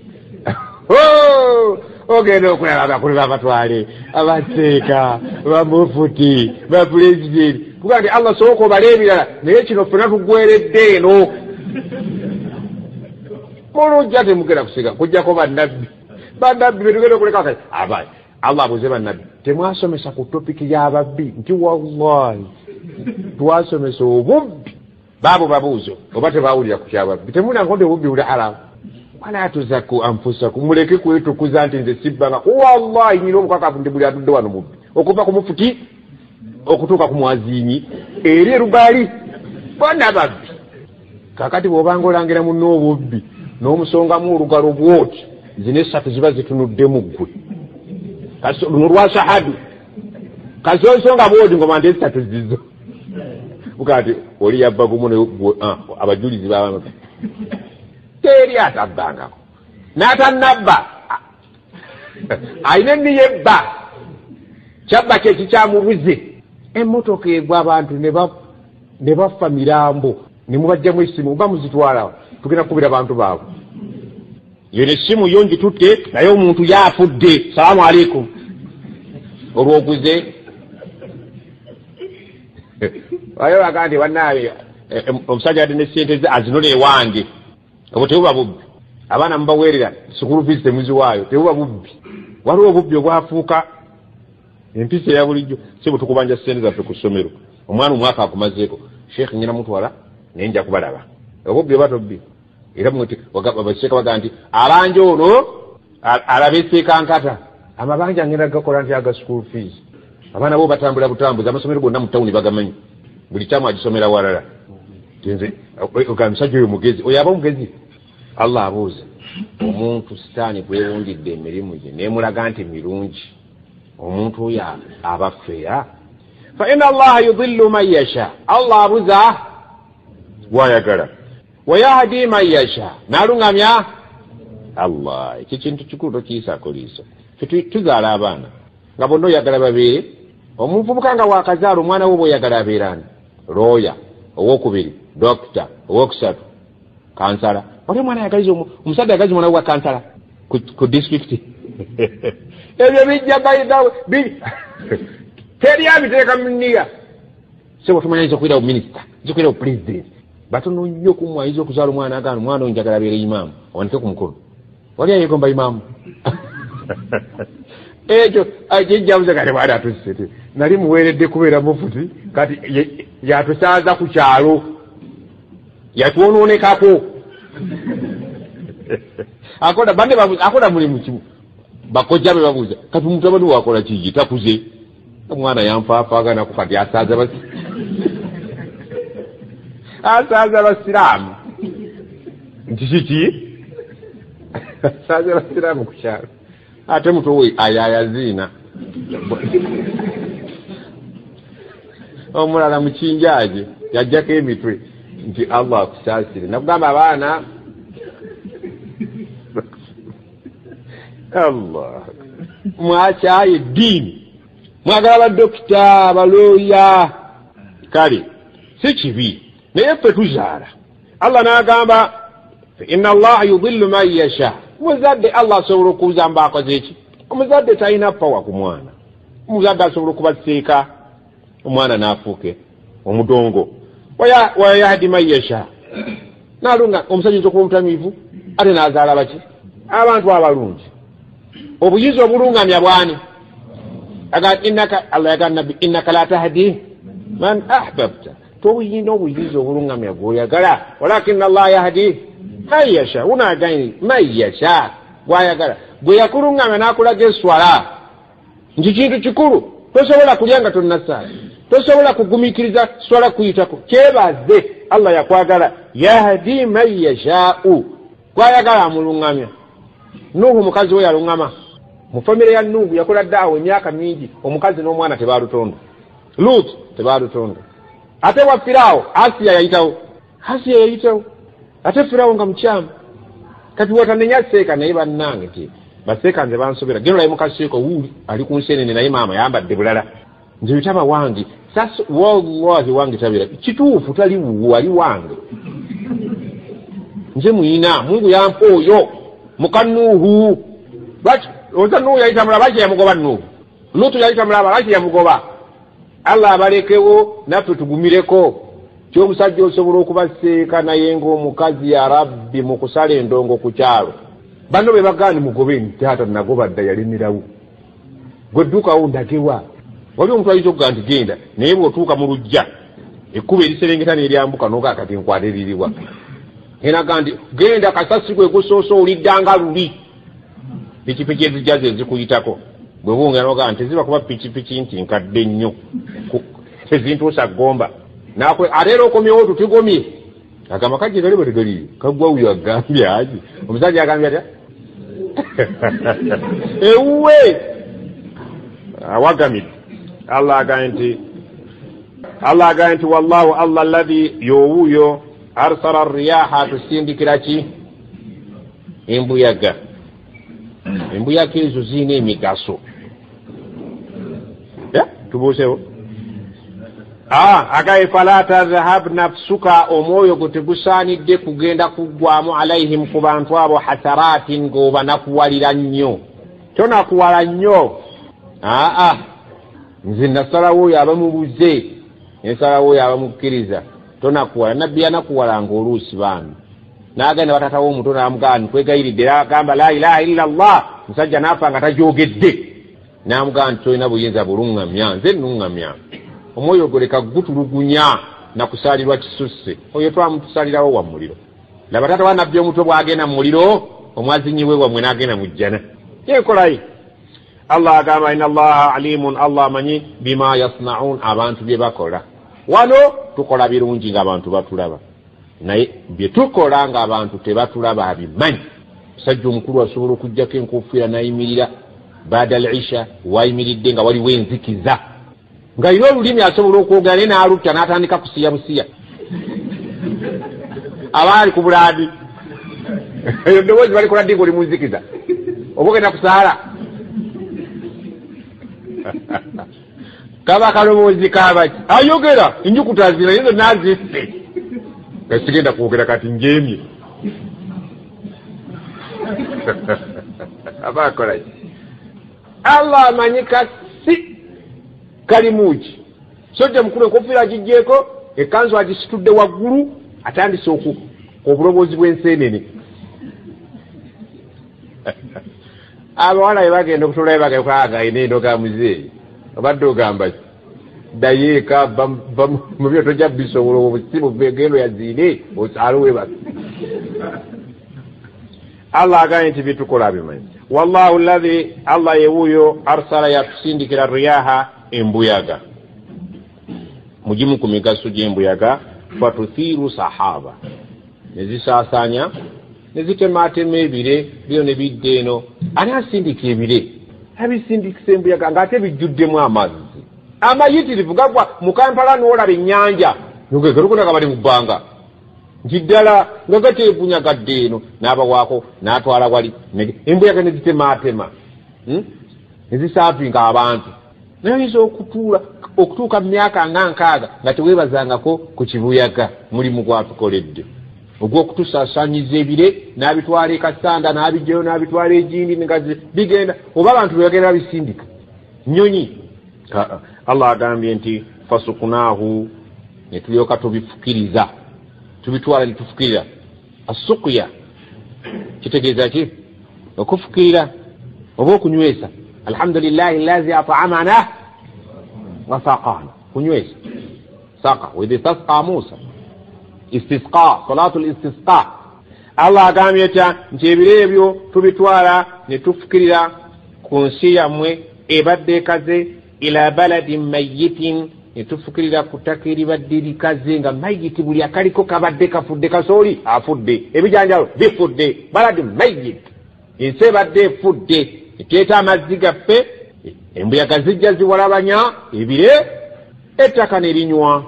ogenda okulaba abakulu babatwale abaseeka bamufuti bapulezidenti kuga nti Allah sooka obala ebirala naye kino ffena tuggweredde eno mulujja temugenda kusiga kujjako bannabbi betugenda okuleka kati abayi Allah abuuze bannabbi temwasomesa ku topiki y'ababbi nti wallahi twasomesa obubbi baabo babuuzo oba tebawulira ku kyababbi temunango nti obubbi buli haramu wala tuzaku anfusakum muleke kwetukuza nti nze sibbanga wallahi nyina omukakafu nti buli atudde wano mubbi okuva ku mufuti okutuuka ku mwazinyi eri erubaali bonna babbi kakati bw'obanga olangira munno obubbi n'omusongamu olugalo bwoti zino esatu ziba zitunuddemu ggwe luno lwa shahadu kasonsonga bwoti ngoma nti esatu zizo bukati oli yabba gumu abajulizi baba teri atabbangako n'atannabba ayina enniyebba kyabba kyeki kyamubuze emmotoka egwa abantu ne bafa mirambo ne mubajjamu essimu oba muzitwalawo tugenda kukubira abantu baabwe yo nessimu yo ngitutte naye omuntu yaafudde salaamu aleikum olwoguze ayo baga nti bannaabe omusajja adde nesente ze azinole ewange obwo tebuba bubbi abaana mubaweerera sukulu fees temuziwaayo tebuba bubbi waliwo obubbi obwafuuka empisa eya bulijjo si butukubanja sente zaffe ku ssomero omwana omwaka akumazeeko sheekh ngenda mutwala naye nja kubalaba obubbi oba tobbi era baseeka baga nti abanja ono alabeseekankata amabanja ngenda gakola nti aga school fees abaana bo batambula butambuzi amasomero gonna mu tawuni bagamanyi buli kyamu agisomera walala nze omusajja oyo mugezi oyo aba omugezi Allah abuuza omuntu sitaani gwewundidde emirimu gye neemulaga nti mirungi omuntu oyo aba feya fa inna allaha yudillu man yasha Allah abuuza gwayagala wayahdi man yasha n'aluŋŋamya Allah ekyo kintu kikulu tokiyisaako liiso tuzaala abaana nga bonna oyagala babeere omuvubuka nga wakazaala omwana we bw'oyagala abeerani looya owokubiri dokita owokusatu kansala wali omwana yagaliza omusajja yagaliza omwana we wa kansala ku disitulikiti ebyo bijja bayidawe teri abiteeka muniga sebo tumanyiriza okuira ku minisita zikuira ku pulezidenti batono nnyo kumwayiza okuzaala omwana agana omwana oyo njagala abeere imaamu awandike ku mukolo wali ayegomba imaamu ekyo kijjabuze kati bwali atusite nali muweeredde kubeera mufuti kati yatusaaza ku kyalo yatwonoonekako akola mulimu kimu bakojja be babuuza kati mutabani wakola kiki takuze omwana yanfaafaaganako kati asaaza abasiraamu nti kiki asaaza abasiraamu ku kyalo ate muto we ayayaziina omulala mukinjaje yajjako emitwe nti Allah akusaasire nakugamba abaana Allah mwakyaye eddiini mwagala badokita abalooya kale si kibi naye ffe tuzaala Allah n'agamba inna allaha yudillu man yasha omuzadde Allah asobola okubuza mbaakoze eki omuzadde talina pawa ku mwana omuzadde asobola okubaseeka omwana n'afuuke omudongo wayahdi man yasha nalunga omusajja nti okuba omutamiivu ate n'azaala baki abantu abalungi obuyizi obulungamya bwani Allah yagaa nabbi innaka la tahdi man ahbabta tobuyina obuyizi obulungamya gwoyagala walakinna Allah yahdi man yasha unagaini man yasha gwayagala gwe yakulungamya n'akulaga eswala nti kintu kikulu tosobola kulya nga tonnasaala tosobola kugumikiriza swala kuyitako kyebaze Allah yakwagala yahdi man yashau gwayagala amulungamya Nuhu mukazi we yalungama mu famire ya Nuhu yakola daawo emyaka mingi omukazi n'omwana tebalutonda Lut tebalutonda ate wa Firawo Asiya yayitawo ate Firawo nga mukyamu kati watanenya seeka naye bannange ti baseeka nze bansobera geno layi mukaseeko wuuli ali ku nsenene naye maama yambadde bulala nze bitaba wange sasa wallahi wange tabira kituufu tali wuwo ali wange nze muyina Mungu yampa oyo muka Nuhu lwaki oza Nuhu yayita mulaba lwaki yamugoba Nuhu Lutu yayita mulaba lwaki yamugoba Allah abalekewo naffe tugumireko ky'omusajja osobola okubaseeka naye ng'omukazi ya Rabbi mu kusala endongo ku kyalo banno be bagaani mugobe nti taata nagoba dda yalimirawo gwe ddukawo ndagewa wali omuntu ayinza okugaa nti genda naye bw'otuuka mu lujja ekkuba eriserengeta n'eryambuka n'ogaa kati nkwatiririrwa enaga nti genda kasasi gwe gusoosa oliddanga luli pikipiki ezijja ze zikuyitako bwe bunga n'ogaa nti ziba kuba pikipiki nti nkadde nnyo tezintuusa ggomba nakwe ateera okomyewo tutigomye agamba kagirali bwetegaliyo kaggwa uyo agambye aji omusajja agambye atya ewuwe awagamidde Allah agambye nti wallahu Allah alladhi yowuyo arsala riyaha tusindikira ki embuyaga ezo zirina emigaso tubuusewo agaye fala tadhhab nafsuka omwoyo gutegusaanidde kugenda kuggwamu alaihim ku bantu abo hasaratin ng'oba nakuwalira nnyo tonakuwala nnyo nze nasalawo oyo abamubuze ensalawo oyo abamukkiriza tonakuwala nabbi yanakuwalanga oluusi baami n'agenda batatawo omuto n'amugamba nkwegayiridde agamba la ilaha illa Allah musajja n'afa nga tajoogedde n'amugamba nti tolina buyinza buluŋŋamya nze nnuŋŋamya omwoyo goleka gutulugunya nakusaalirwa kisusse oyo twamutusalirawo wa muliro laba tata wa nabbi omuto bw'agenda mu muliro omwazinyiwe wamwe n'agenda mu jjana yeekolayi Allah agamba inna Allaha alimun Allah amanyi bima yasnaun abantu bye bakola wano tukola birungi ng'abantu batulaba naye bye tukola ng'abantu tebatulaba abimanyi musajja omukulu asobola okugjako enkofiira n'ayimirira baada al-isha wayimiridde nga waliwo enzikiza nga ino olulimi asobola okwogera naye n'alutta n'atandika kusiya busiya abaali ku bulaadi eddoboozi balikola ddi ng'oli munzikiza oba ogenda kusaala kaba kaloboozi kabaki ayogera enjukuta zina yezo nazisse kasigenda kwogera kati njemye aba akolaki Allah amanyi kasi kalimuki sojja mukulu enkofiira agijjeeko ekanzu agisitudde waggulu atandise obuloboozi bw'enseenene abawala bwe bagenda okutolayo bagakaaga enendo ga muzeeyi obadde ogamba ddayo eka mu byo tojja bisobola obusibu begendo yaziire osaale webaka Allah agambye nti bitukola bimanyi wallahu alladhi Allah yewuyo arsala yatusindikira riyaha embuyaga mujimu ku migaso gy'embuyaga fatuthiru sahaba nezisaasanya nezitematema ebire byo ne bidde eno ani asindika ebire abisindikisa embuyaga ng'ate bijjuddemu amazzi amayitirivu gagwa mu Kampala n'olaba ennyanja nogegerukunaga bali mu bbanga nti ddala nga gateevunyagadde eno n'abawaako n'atwala wali embuyaga nezitematema nezisaavinga abantu nayinza okutuuka mu myaka nga 6 nga teweebazangako ku kibuyaga mulimu gwatukoledde ogw'okutusaasaanyiza ebire n'abitwala ekasanda n'abijjayo n'abitwala egindi ngazi bigenda oba abantu bebagenda babisindika nyonyi Allah agambye nti fasukunaahu ne tulyoka tubifukiriza tubitwala litufukirira asuqya kitegeeza ki okufukirira oba okunywesa alhamdulillahi allazi at'amana wa saqana kunywesa saqa wa idh tasqa Musa istisqa salatul istisqa Allah agambye nti ebire ebyo tubitwala ne tufukirira ku nsi yammwe ebadde ekaze ila baladin mayyitin netufukirira kutakiri badde likaze nga mayiti buli akaliko kabadde kafudde kasooli afudde ebijanjalo bifudde baladin mayyit ensi ebadde efudde eteeta amazzi gaffe embuyaga zijja ziwalabanya ebire ettaka ne linywa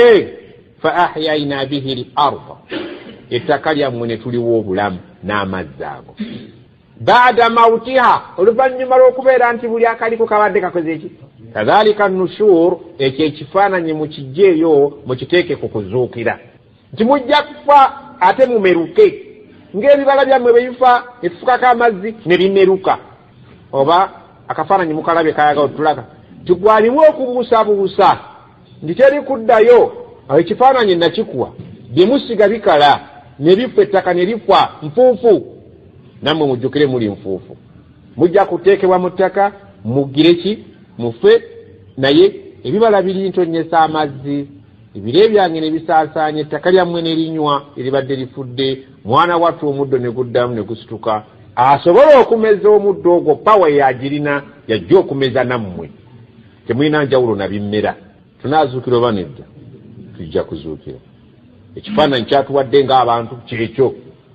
fa ahyaina bihi al-ardha ettaka lyammwe ne tuliwo obulamu n'amazzi ago baada mautiha oluvannyuma lw'okubeera nti buli akaliko kabadde kakoze eki kadhalika nushur ekyo ekifaananyi mukijjeeyo mukiteeke ku kuzuukira nti mujja kufa ate mumeruke ng'ebibala byammwe bwe bifa ne tufukako amazzi ne bimeruka oba akafaananyi mukalabye kayaga otulaga nti gwalimu okubuusabuusa ndi teri kuddayo ekifaananyi nakikuwa bye musiga bikala ne bifa ettaka ne lifa nfuufu nammwe mujjukire muli nfuufu mujja kuteekebwa mu ttaka mugire ki mufe naye ebibala birintonnyesa amazzi ebire byange ne bisaasaanya ettaka lyammwe ne linywa eribadde lifudde mwana wattu omuddo ne guddamu ne gusituka asobola okumeza omuddo ogwo pawa yagirina yajja okumeza nammwe temulina njawulo na bimmera tunaazuukira oba nedda tujja kuzuukira ekifaananyi kyatuwadde ng'abantu kyekyo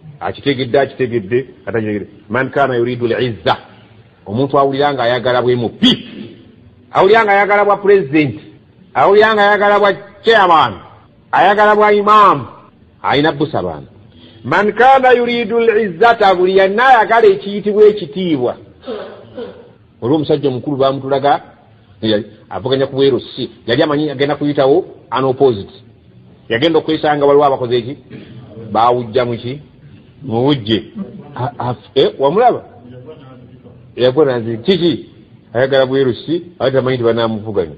akitegedde atanyegere man kana yuridu al-izza omuntu awulira nga ayagala bwe mupi awulira nga ayagala bwa president awulira nga ayagala bwa chairman ayagala bwa imam ayina busa bana man kana yuridu al-izzata buli yanna ayagala ekiyitibwa ekitiibwa olwo omusajja omukulu bamutulaga avuganya ku bwerosi yali amanyi agenda kuyitawo unopposite yagenda okwesanga waliwo abakoze eki bawujja muki muwujje wamulaba yakona nti kiki ayagala bwerusi ate amanyi nti banamuvuganya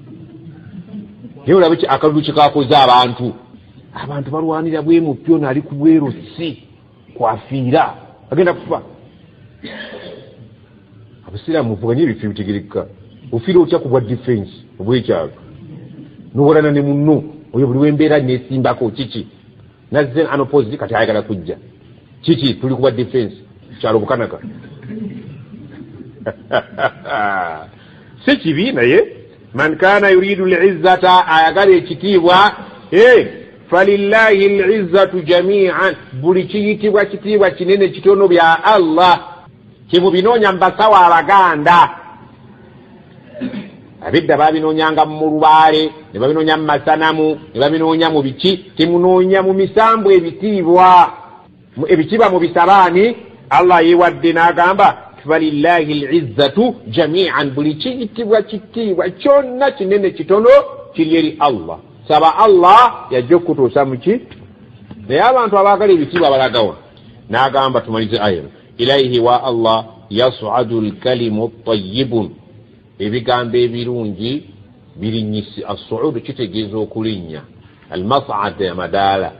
naye olaba akalulu kikakoze abantu balwanira bwemupyo naali ku bwerusi kwafiira agenda kufa abasiraamu muvuganye ebifi bitegerekeka ofiira otya ku bwa defense obwekyalo nobolana ne munno oyo buli wembeera nesimbako kiki nazze unopposite kati ayagala kujja kiki tuli ku bwa defense kyalo bukanaka si kibi naye man kana yuridu al-izzata ayagala ekitiibwa falillahi al-izzatu jami'an buli kiyitibwa kitiibwa kinene kitono bya Allah kimubinoonya mbasawa abaganda abidda babinoonyanga mu lubaale ne babinoonya mu masanamu ne babinoonya mu biki temunoonya mu misambu ebitiibwa ebikiba mu bisabaani Allah yewadde n'agamba falillahi al-izzatu jami'an buli kiyitibwa kitiibwa kyonna kinene kitono kiri eri Allah saba Allah yajja okutuusa muki naye abantu abaagala ebitiibwa balagawa n'agamba tumalize aya ilaihi wa Allah yas'adu al-kalimu at-tayyibun ebigambo ebirungi birinyisi as-su'ud kitegeeza okulinnya al-mas'ad amadaala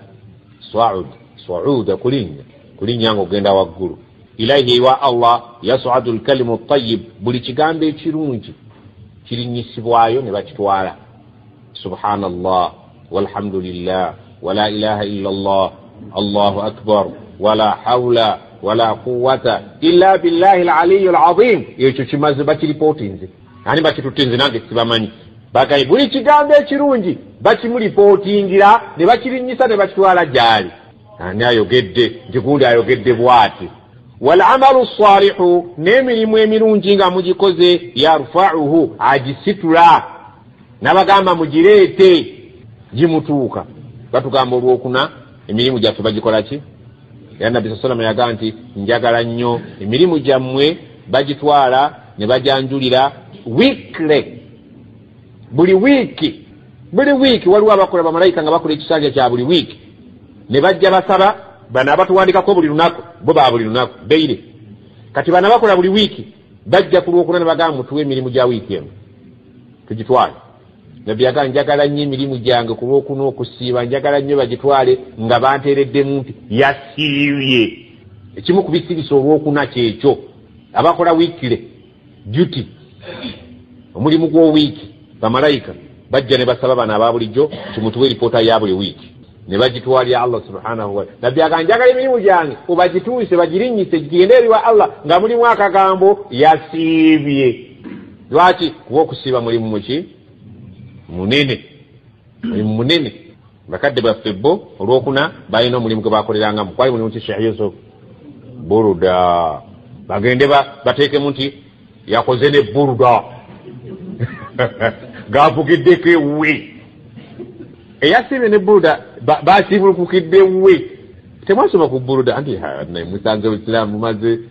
su'ud kulinnya ng'ogenda waggulu ilaihi wa Allah yas'adu al-kalimu at-tayyib buli kigambo ekirungi kirinyisibwayo ne bakitwala subhanallah walhamdulillah wala ilaha illa Allah Allahu akbar wala hawla wala quwwata illa billahi al-aliyyil azim ekyo kimaze bakiripotinze ani bakitutinze nange sibamanyi bagayi buli kigambo ekirungi bakimulipotingira ne bakirinyisa ne bakitwala gyali ani ayogedde njigundi ayogedde bwati wal amalu salihu n'emirimu emirungi nga mugikoze yarfa'uhu agisitula n'abagamba mugireete gimutuuka batugamba olwokuna emirimu gyaffe bagikola ki era nabbi sallallahu alayhi wasallam yaga nti njagala nnyo emirimu gyammwe bagitwala ne bajanjulira weekly buli wiiki waliwo abakola bamalayika nga bakola ekisanja kya buli wiiki ne bajja basaba bana abatuwandikako buli lunaku bo ba buli lunaku beire kati bana bakola buli wiiki bajja ku lwokuna ne bagamba mutuwe emirimu gya wiiki eno tugitwale nabbi yaga njagala nnyo emirimu gyange ku lwokuna okusiiba njagala nnyo bagitwale nga banteereddemu nti yasiibye ekimu ku bisibisa olwokuna kyekyo abakola wiikire duty omulimu gw'owiiki bamalayika bajja ne basaba bana aba bulijjo kimutuwe ripoota ya buli wiiki ne bagitwalya Allah subhanahu wa ta'ala nabbi yaga njagala emirimu gyange obagituuse bagirinyise gigende eri wa Allah nga mulimu akagambo yasiibye lwaki kuba okusiiba mulimu muki munene bakadde baffe bo olwokuna balina omulimu gwe bakolerangamu kwali mulimu ki Sheikh Yusuf buruda bagende bateekemu nti yakoze ne buruda gavugiddeko ewe eyasiibye ne buruda basibulukukidde we temwasoma ku buruda anti musanze obusiraamu mumaze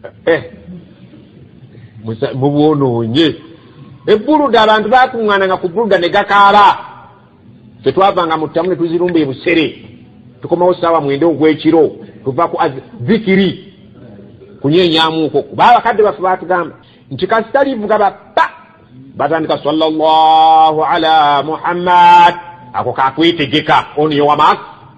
mubwonoonye eburuda abantu bakuŋŋaananga ku buruda ne gakaaba tetwavanga mu ttamu ne tuzirumba ebusere tukomawo ssaawa 9 ogw'ekiro tuva ku zikiri kunyeenyamuuko kuba abakadde baffe batugamba nti kasita livuga bappa batandika sallallahu ala Muhammad ako kakwetegeka ono wa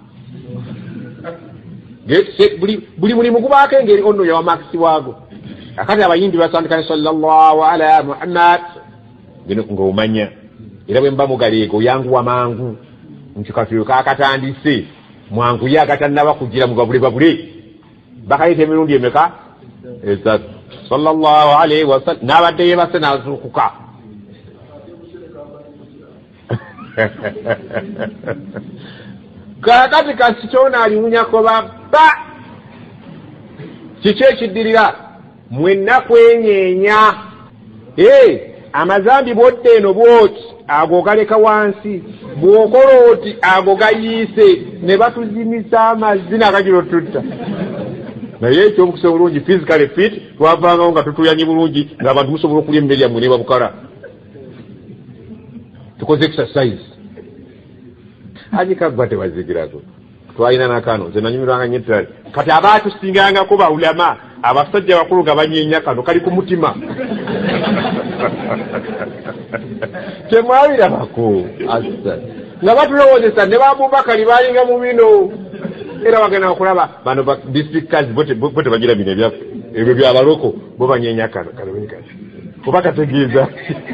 buli mulimu gubaako engeri ono yowa makisi waago akati abayimbi basandika ne sallallahu ala Muhammad gino ng'omanya era bwe mba mugaleego yanguwa mangu nti katuyo kakatandise mwangu ye agatannaba kugira mu babule bakayita emirundi emeka esatu sallallahu alaihi wasallam n'abadde yebase n'azuukuka kakati kasi kyona aliwunyako baba kiki ekiddirira mwenna kwenyeenya amazambi bwodde eno bwoti ago galeka wansi bwokola oti ago gayiise ne batuzimisa amazina agagiro tutta naye ekyomukisa bulungi physically fit twavangawo nga tutuyanyi bulungi ng'abantu musobola okulya emmere yammwe ne babukala tukoze exercise ajikagwa tebazigirako twalina nakano nze nanyumirwanga nyetali kati abaatusingangako baulama abasajja bakulu nga banyeenya kano kali ku mutima temwabirabako asa nga batulowoozesa ne babubakali balinga mu bino era bagenda okulaba bano districters bo tebagira bino ebyaffe ebyo byabaloko bo banyeenya kano kalobekati oba kategeeza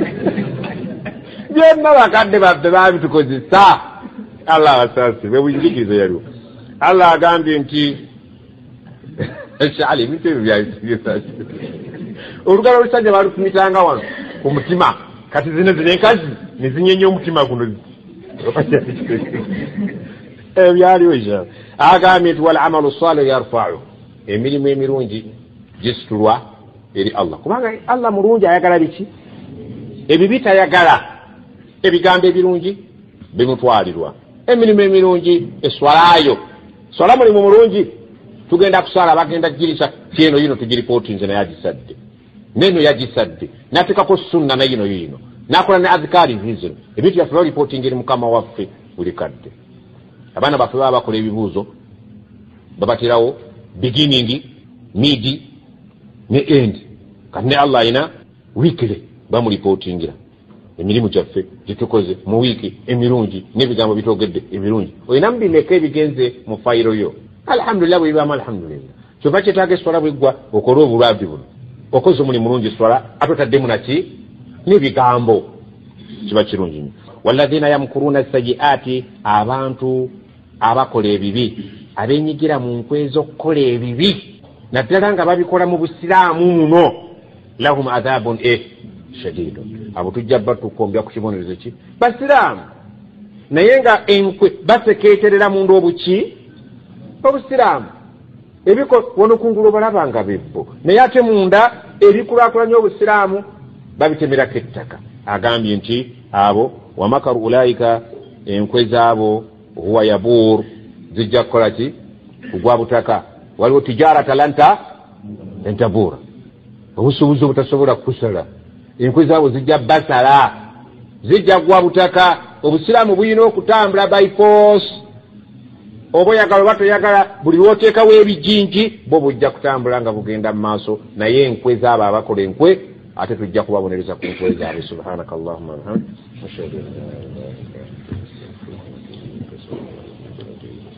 byonna bakadde baffe babitukozesa Allah wasasi bwebuyigiriza yaliwo Allah agambye nti shali ebintu ebyo byayisirisa olugalo olusajja balufumitanga wano ku mutima kati zino enkazi ne zinyenya omutima guno byaliwo ekyo agambye nti wal amalu salih yarfa'u emirimu emirungi gisitulwa eri Allah kubanga Allah mulungi ayagala biki ebibi tayagala ebigambo ebirungi bimutwalirwa emirimu emirungi eswalayo swala mulimu mulungi tugenda kusala bagenda girisha kieno yino tugiripoti nze na yagisadde neno yagisadde natekako sunna na yino nakola ne azikari hizo ebintu ya flow reporting eri mukama waffe buli kadde abana baffe baba bakola ebibuuzo babatirawo beginning mid ne end kanne Allah ina weekly bamulipotingira emirimu gyaffe gitukoze mu wiki emirungi n'ebigambo bitogedde ebirungi oyina mbineka ebigenze mu fayiro yo alhamdulillah bwibama alhamdulillah kyova kyetaaga eswala bweggwa okola obulwadde buno okoze omuli mulungi swala atotaddemu naki n'ebigambo kiba kirungi nnyo walladhina yamkuruna sayiati abantu abakola ebibi abenyigira mu nkwezo okukola ebibi naddala nga babikola mu busiraamu muno lahum adhabun shadidu abo tujja batukombya ku kibonerezo ki basiraamu naye nga enkwe basekeeterera munda obuki obusiraamu ebiko wono kungulu balaba nga bebbo naye ate munda ebikulaakulanya obusiraamu babitemerako ettaka agambye nti abo wamakaru ulaika enkwe zaabo huwa yabuur zijja kukola ki kugwa butaka waliwo tijara talanta entabuura obusuubuzi obutasobola kusala enkwe zaabo zijja basala zijja gwa butaka obusiraamu buyina okutambula by force oba oyagala oba toyagala buli lwoteekawo ebijinji bo bujja kutambula nga bugenda mu maaso naye enkwe zaabo abakola enkwe ate tujja kubabonereza ku nkwe zaabwe subhanaka allahumma wa bihamdika ashhadu an la ilaha illa anta astaghfiruka wa atubu ilayk.